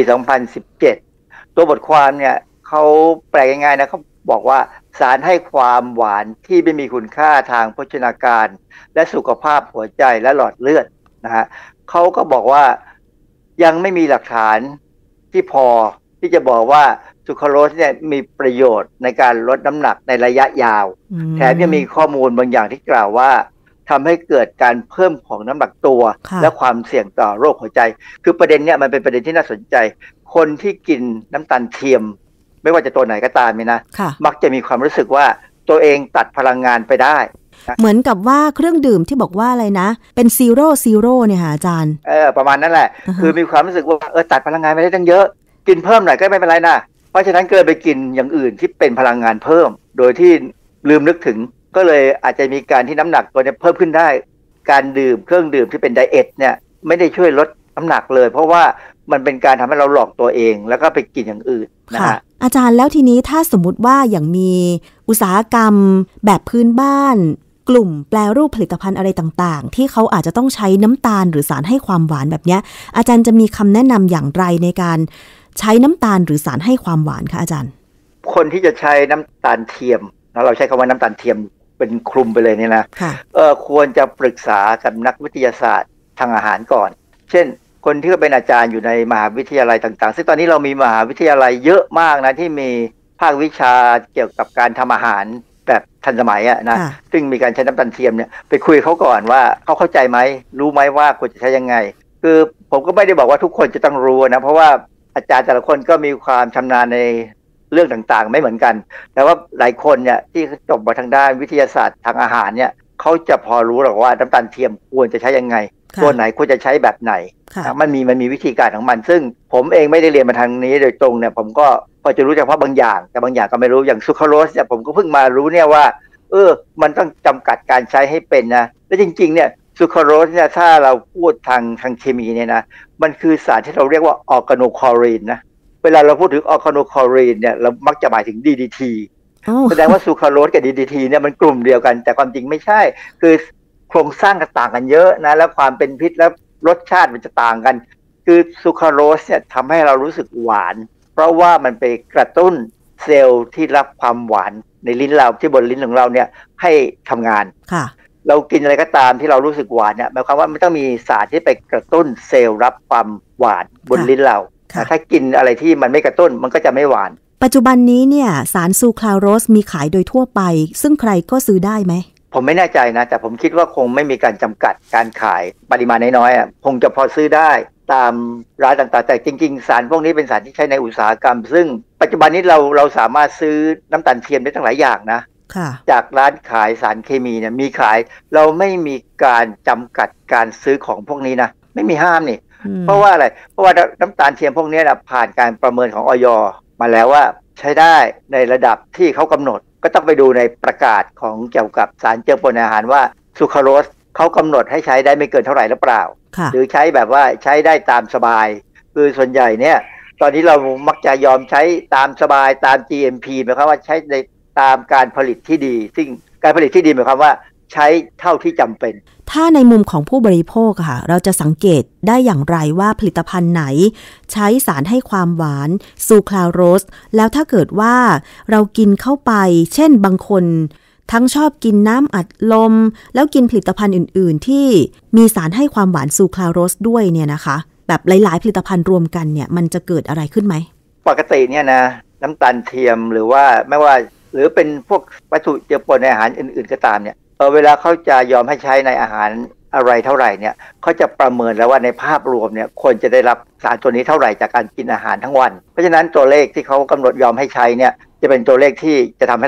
2017 ตัวบทความเนี่ยเขาแปลง่ายๆนะเขาบอกว่าสารให้ความหวานที่ไม่มีคุณค่าทางโภชนาการและสุขภาพหัวใจและหลอดเลือดนะฮะเขาก็บอกว่ายังไม่มีหลักฐานที่พอที่จะบอกว่าซูคราโรสเนี่ยมีประโยชน์ในการลดน้ำหนักในระยะยาวแถมยังมีข้อมูลบางอย่างที่กล่าวว่าทำให้เกิดการเพิ่มของน้ำหนักตัวและความเสี่ยงต่อโรคหัวใจคือประเด็นเนี่ยมันเป็นประเด็นที่น่าสนใจคนที่กินน้ำตาลเทียมไม่ว่าจะตัวไหนก็ตามนะมักจะมีความรู้สึกว่าตัวเองตัดพลังงานไปได้เหมือนกับว่าเครื่องดื่มที่บอกว่าอะไรนะเป็นซีโร่เนี่ยค่ะอาจารย์ประมาณนั้นแหละคือมีความรู้สึกว่าตัดพลังงานไม่ได้ตั้งเยอะกินเพิ่มหน่อยก็ไม่เป็นไรนะเพราะฉะนั้นก็เลยไปกินอย่างอื่นที่เป็นพลังงานเพิ่มโดยที่ลืมนึกถึงก็เลยอาจจะมีการที่น้ำหนักตัวนี้เพิ่มขึ้นได้การดื่มเครื่องดื่มที่เป็นไดเอทเนี่ยไม่ได้ช่วยลดน้ำหนักเลยเพราะว่ามันเป็นการทำให้เราหลอกตัวเองแล้วก็ไปกินอย่างอื่นนะฮะอาจารย์แล้วทีนี้ถ้าสมมุติว่าอย่างมีอุตสาหกรรมแบบพื้นบ้านกลุ่มแปรรูปผลิตภัณฑ์อะไรต่างๆที่เขาอาจจะต้องใช้น้ำตาลหรือสารให้ความหวานแบบนี้อาจารย์จะมีคำแนะนำอย่างไรในการใช้น้ำตาลหรือสารให้ความหวานคะอาจารย์คนที่จะใช้น้ำตาลเทียมแล้วเราใช้คำว่าน้ำตาลเทียมเป็นคลุมไปเลยเนี่ยนะควรจะปรึกษากับนักวิทยาศาสตร์ทางอาหารก่อนเช่นคนที่เป็นอาจารย์อยู่ในมหาวิทยาลัยต่างๆซึ่งตอนนี้เรามีมหาวิทยาลัยเยอะมากนะที่มีภาควิชาเกี่ยวกับการทำอาหารแบบทันสมัยนะซึ่งมีการใช้น้ำตาลเทียมเนี่ยไปคุยเขาก่อนว่าเขาเข้าใจไหมรู้ไหมว่าควรจะใช้ยังไงคือผมก็ไม่ได้บอกว่าทุกคนจะต้องรู้นะเพราะว่าอาจารย์แต่ละคนก็มีความชำนาญในเรื่องต่างๆไม่เหมือนกันแต่ว่าหลายคนเนี่ยที่จบมาทางด้านวิทยาศาสตร์ทางอาหารเนี่ยเขาจะพอรู้หรอกว่าน้ำตาลเทียมควรจะใช้ยังไงตัวไหนควรจะใช้แบบไหนมันมีวิธีการของมันซึ่งผมเองไม่ได้เรียนมาทางนี้โดยตรงเนี่ยผมก็พอจะรู้เฉพาะบางอย่างแต่บางอย่างก็ไม่รู้อย่างซูคราโรสเนี่ยผมก็เพิ่งมารู้เนี่ยว่ามันต้องจำกัดการใช้ให้เป็นนะและจริงๆเนี่ยซูคราโรสเนี่ยถ้าเราพูดทางเคมีเนี่ยนะมันคือสารที่เราเรียกว่าออร์แกโนคลอรีนนะเวลาเราพูดถึงออร์แกโนคลอรีนเนี่ยเรามักจะหมายถึง DDT แสดงว่าซูคราโรสกับ DDT เนี่ยมันกลุ่มเดียวกันแต่ความจริงไม่ใช่คือโครงสร้างต่างกันเยอะนะแล้วความเป็นพิษและรสชาติมันจะต่างกันคือซูคราโรสเนี่ยทำให้เรารู้สึกหวานเพราะว่ามันไปกระตุ้นเซลล์ที่รับความหวานในลิ้นเราที่บนลิ้นของเราเนี่ยให้ทำงานเรากินอะไรก็ตามที่เรารู้สึกหวานเนี่ยหมายความว่ามันต้องมีสารที่ไปกระตุ้นเซลล์รับความหวานบนลิ้นเราถ้ากินอะไรที่มันไม่กระตุ้นมันก็จะไม่หวานปัจจุบันนี้เนี่ยสารซูคราโรสมีขายโดยทั่วไปซึ่งใครก็ซื้อได้ไหมผมไม่แน่ใจนะแต่ผมคิดว่าคงไม่มีการจำกัดการขายปริมาณน้อยๆคงจะพอซื้อได้ตามร้านต่างๆแต่จริงๆสารพวกนี้เป็นสารที่ใช้ในอุตสาหกรรมซึ่งปัจจุบันนี้เราสามารถซื้อน้ำตาลเทียมได้ตั้งหลายอย่างนะจากร้านขายสารเคมีเนี่ยมีขายเราไม่มีการจำกัดการซื้อของพวกนี้นะไม่มีห้ามนี่เพราะว่าอะไรเพราะว่าน้ำตาลเทียมพวกนี้นะผ่านการประเมินของอย.มาแล้วว่าใช้ได้ในระดับที่เขากำหนดก็ต้องไปดูในประกาศของเกี่ยวกับสารเจือปนอาหารว่าซูคราโรสเขากำหนดให้ใช้ได้ไม่เกินเท่าไหร่หรือเปล่าหรือใช้แบบว่าใช้ได้ตามสบายคือส่วนใหญ่เนี่ยตอนนี้เรามักจะยอมใช้ตามสบายตาม GMP หมายความว่าใช้ในตามการผลิตที่ดีซึ่งการผลิตที่ดีหมายความว่าใช้เท่าที่จำเป็นถ้าในมุมของผู้บริโภคค่ะเราจะสังเกตได้อย่างไรว่าผลิตภัณฑ์ไหนใช้สารให้ความหวานซูคราโรสแล้วถ้าเกิดว่าเรากินเข้าไปเช่นบางคนทั้งชอบกินน้ำอัดลมแล้วกินผลิตภัณฑ์อื่นๆที่มีสารให้ความหวานซูคราโรสด้วยเนี่ยนะคะแบบหลายๆผลิตภัณฑ์รวมกันเนี่ยมันจะเกิดอะไรขึ้นไหมปกติเนี่ยนะน้ำตาลเทียมหรือว่าไม่ว่าหรือเป็นพวกวัตถุเจือปนในอาหารอื่นๆก็ตามเนี่ยเวลาเขาจะยอมให้ใช้ในอาหารอะไรเท่าไหร่เนี่ยเขาจะประเมินแล้วว่าในภาพรวมเนี่ยควรจะได้รับสารตัวนี้เท่าไหร่จากการกินอาหารทั้งวันเพราะฉะนั้นตัวเลขที่เขากำหนดยอมให้ใช้เนี่ยจะเป็นตัวเลขที่จะทำให้เรา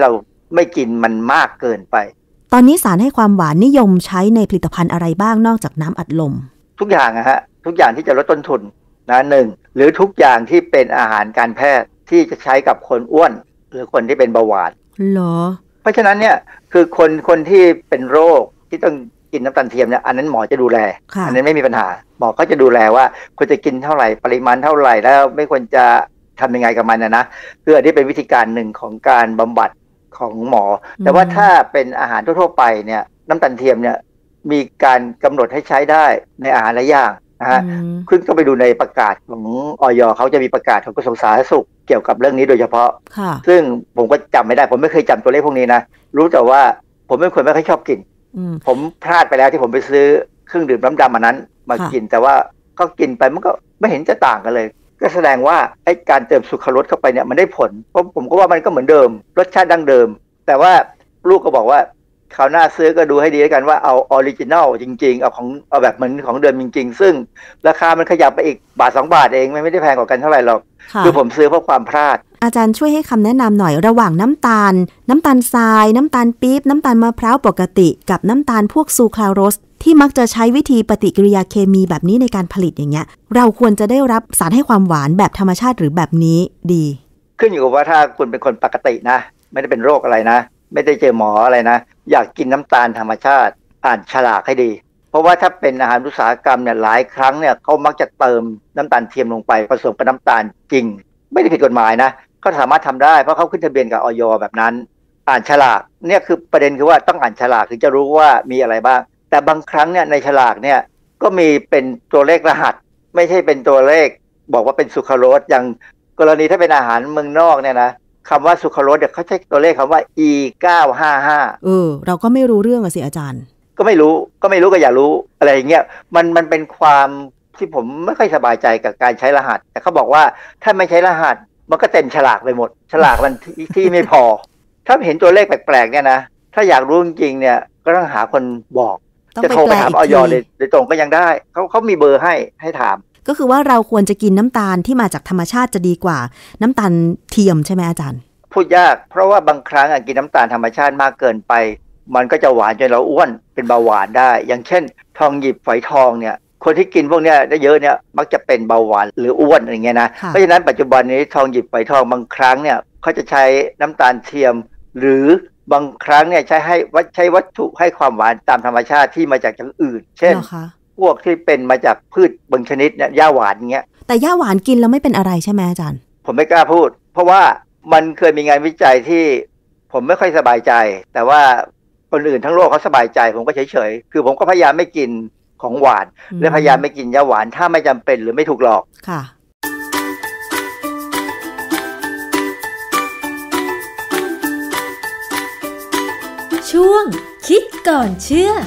ไม่กินมันมากเกินไปตอนนี้สารให้ความหวานนิยมใช้ในผลิตภัณฑ์อะไรบ้างนอกจากน้ำอัดลมทุกอย่างฮะทุกอย่างที่จะลดต้นทุนนะหนึ่งหรือทุกอย่างที่เป็นอาหารการแพทย์ที่จะใช้กับคนอ้วนหรือคนที่เป็นเบาหวานเหรอเพราะฉะนั้นเนี่ยคือคนที่เป็นโรคที่ต้องกินน้ำตาลเทียมเนี่ยอันนั้นหมอจะดูแลอันนั้นไม่มีปัญหาหมอก็จะดูแลว่าควรจะกินเท่าไหร่ปริมาณเท่าไหร่แล้วไม่ควรจะทำยังไงกับมันนะคืออันนี้เป็นวิธีการหนึ่งของการบำบัดของหมอแต่ว่าถ้าเป็นอาหารทั่วๆไปเนี่ยน้ำตาลเทียมเนี่ยมีการกำหนดให้ใช้ได้ในอาหารหลายอย่างนะฮะคุณก็ไปดูในประกาศของอย.เขาจะมีประกาศของกระทรวงสาธารณสุขเกี่ยวกับเรื่องนี้โดยเฉพาะซึ่งผมก็จำไม่ได้ผมไม่เคยจำตัวเลขพวกนี้นะรู้แต่ว่าผมเป็นคนไม่ค่อยชอบกินผมพลาดไปแล้วที่ผมไปซื้อเครื่องดื่มน้ำดำอันนั้นมากินแต่ว่าก็กินไปมันก็ไม่เห็นจะต่างกันเลยก็แสดงว่าไอ้การเติมสุขรสเข้าไปเนี่ยมันได้ผลเพราะผมก็ว่ามันก็เหมือนเดิมรสชาติดั้งเดิมแต่ว่าลูกก็บอกว่าคราวหน้าซื้อก็ดูให้ดีแล้วกันว่าเอาออริจินัลจริงๆเอาแบบเหมือนของเดิมจริงๆซึ่งราคามันขยับไปอีกบาท2 บาทเองไม่ได้แพงกว่ากันเท่าไหร่หรอกคือผมซื้อเพราะความพลาดอาจารย์ช่วยให้คำแนะนำหน่อยระหว่างน้ำตาลทรายน้ำตาลปี๊บน้ำตาลมะพร้าวปกติกับน้ำตาลพวกซูคราโรสที่มักจะใช้วิธีปฏิกิริยาเคมีแบบนี้ในการผลิตอย่างเงี้ยเราควรจะได้รับสารให้ความหวานแบบธรรมชาติหรือแบบนี้ดีขึ้นอยู่กับว่าถ้าคุณเป็นคนปกตินะไม่ได้เป็นโรคอะไรนะไม่ได้เจอหมออะไรนะอยากกินน้ำตาลธรรมชาติอ่านฉลากให้ดีเพราะว่าถ้าเป็นอาหารอุตสาหกรรมเนี่ยหลายครั้งเนี่ยเขามักจะเติมน้ำตาลเทียมลงไปผสมกับน้ำตาลจริงไม่ได้ผิดกฎหมายนะเขาสามารถทำได้เพราะเขาขึ้นทะเบียนกับอย.แบบนั้นอ่านฉลากเนี่ยคือประเด็นคือว่าต้องอ่านฉลากถึงจะรู้ว่ามีอะไรบ้างแต่บางครั้งเนี่ยในฉลากเนี่ยก็มีเป็นตัวเลขรหัสไม่ใช่เป็นตัวเลขบอกว่าเป็นสุคราโรสอย่างกรณีถ้าเป็นอาหารเมืองนอกเนี่ยนะคำว่าสุคราโรสเนี่ยเขาใช้ตัวเลขคำว่า E955 เราก็ไม่รู้เรื่องสิอาจารย์ก็ไม่รู้ก็อย่ารู้อะไรอย่างเงี้ยมันเป็นความที่ผมไม่ค่อยสบายใจกับการใช้รหัสแต่เขาบอกว่าถ้าไม่ใช้รหัสมันก็เต็มฉลากไปหมดฉลากมันที่ไม่พอถ้าเห็นตัวเลขแปลกๆเนี่ยนะถ้าอยากรู้จริงๆเนี่ยก็ต้องหาคนบอกจะโทรไปถามอย.โดยตรงก็ยังได้เขามีเบอร์ให้ถามก็คือว่าเราควรจะกินน้ำตาลที่มาจากธรรมชาติจะดีกว่าน้ำตาลเทียมใช่ไหมอาจารย์พูดยากเพราะว่าบางครั้งกินน้ำตาลธรรมชาติมากเกินไปมันก็จะหวานจนเราอ้วนเป็นเบาหวานได้อย่างเช่นทองหยิบฝอยทองเนี่ยคนที่กินพวกเนี้ยได้เยอะเนี่ยมักจะเป็นเบาหวานหรืออ้วนอย่างเงี้ยนะเพราะฉะนั้นปัจจุบันนี้ทองหยิบฝอยทองบางครั้งเนี่ยเขาจะใช้น้ำตาลเทียมหรือบางครั้งเนี่ยใช้วัตถุให้ความหวานตามธรรมชาติที่มาจากอย่างอื่นเช่นพวกที่เป็นมาจากพืชบางชนิดเนี่ยหญ้าหวานเงี้ยแต่หญ้าหวานกินแล้วไม่เป็นอะไรใช่ไหมอาจารย์ผมไม่กล้าพูดเพราะว่ามันเคยมีงานวิจัยที่ผมไม่ค่อยสบายใจแต่ว่าคนอื่นทั้งโลกเขาสบายใจผมก็เฉยๆคือผมก็พยายามไม่กินของหวานและพยายามไม่กินหญ้าหวานถ้าไม่จำเป็นหรือไม่ถูกหลอกค่ะช่วงคิดก่อนเชื่อ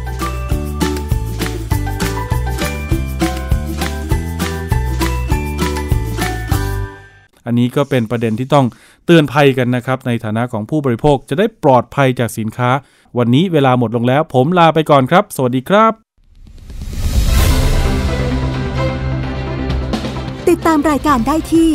อันนี้ก็เป็นประเด็นที่ต้องเตือนภัยกันนะครับในฐานะของผู้บริโภคจะได้ปลอดภัยจากสินค้าวันนี้เวลาหมดลงแล้วผมลาไปก่อนครับสวัสดีครับติดตามรายการได้ที่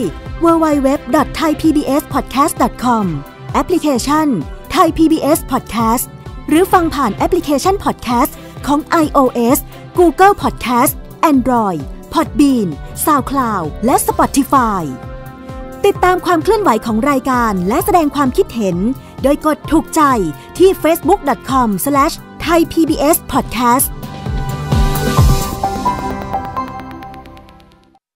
www.thaipbspodcast.com แอปพลิเคชัน Thai PBS Podcast หรือฟังผ่านแอปพลิเคชัน Podcast ของ iOS Google Podcast Android Podbean SoundCloud และ Spotifyติดตามความเคลื่อนไหวของรายการและแสดงความคิดเห็นโดยกดถูกใจที่ facebook.com/thaipbspodcast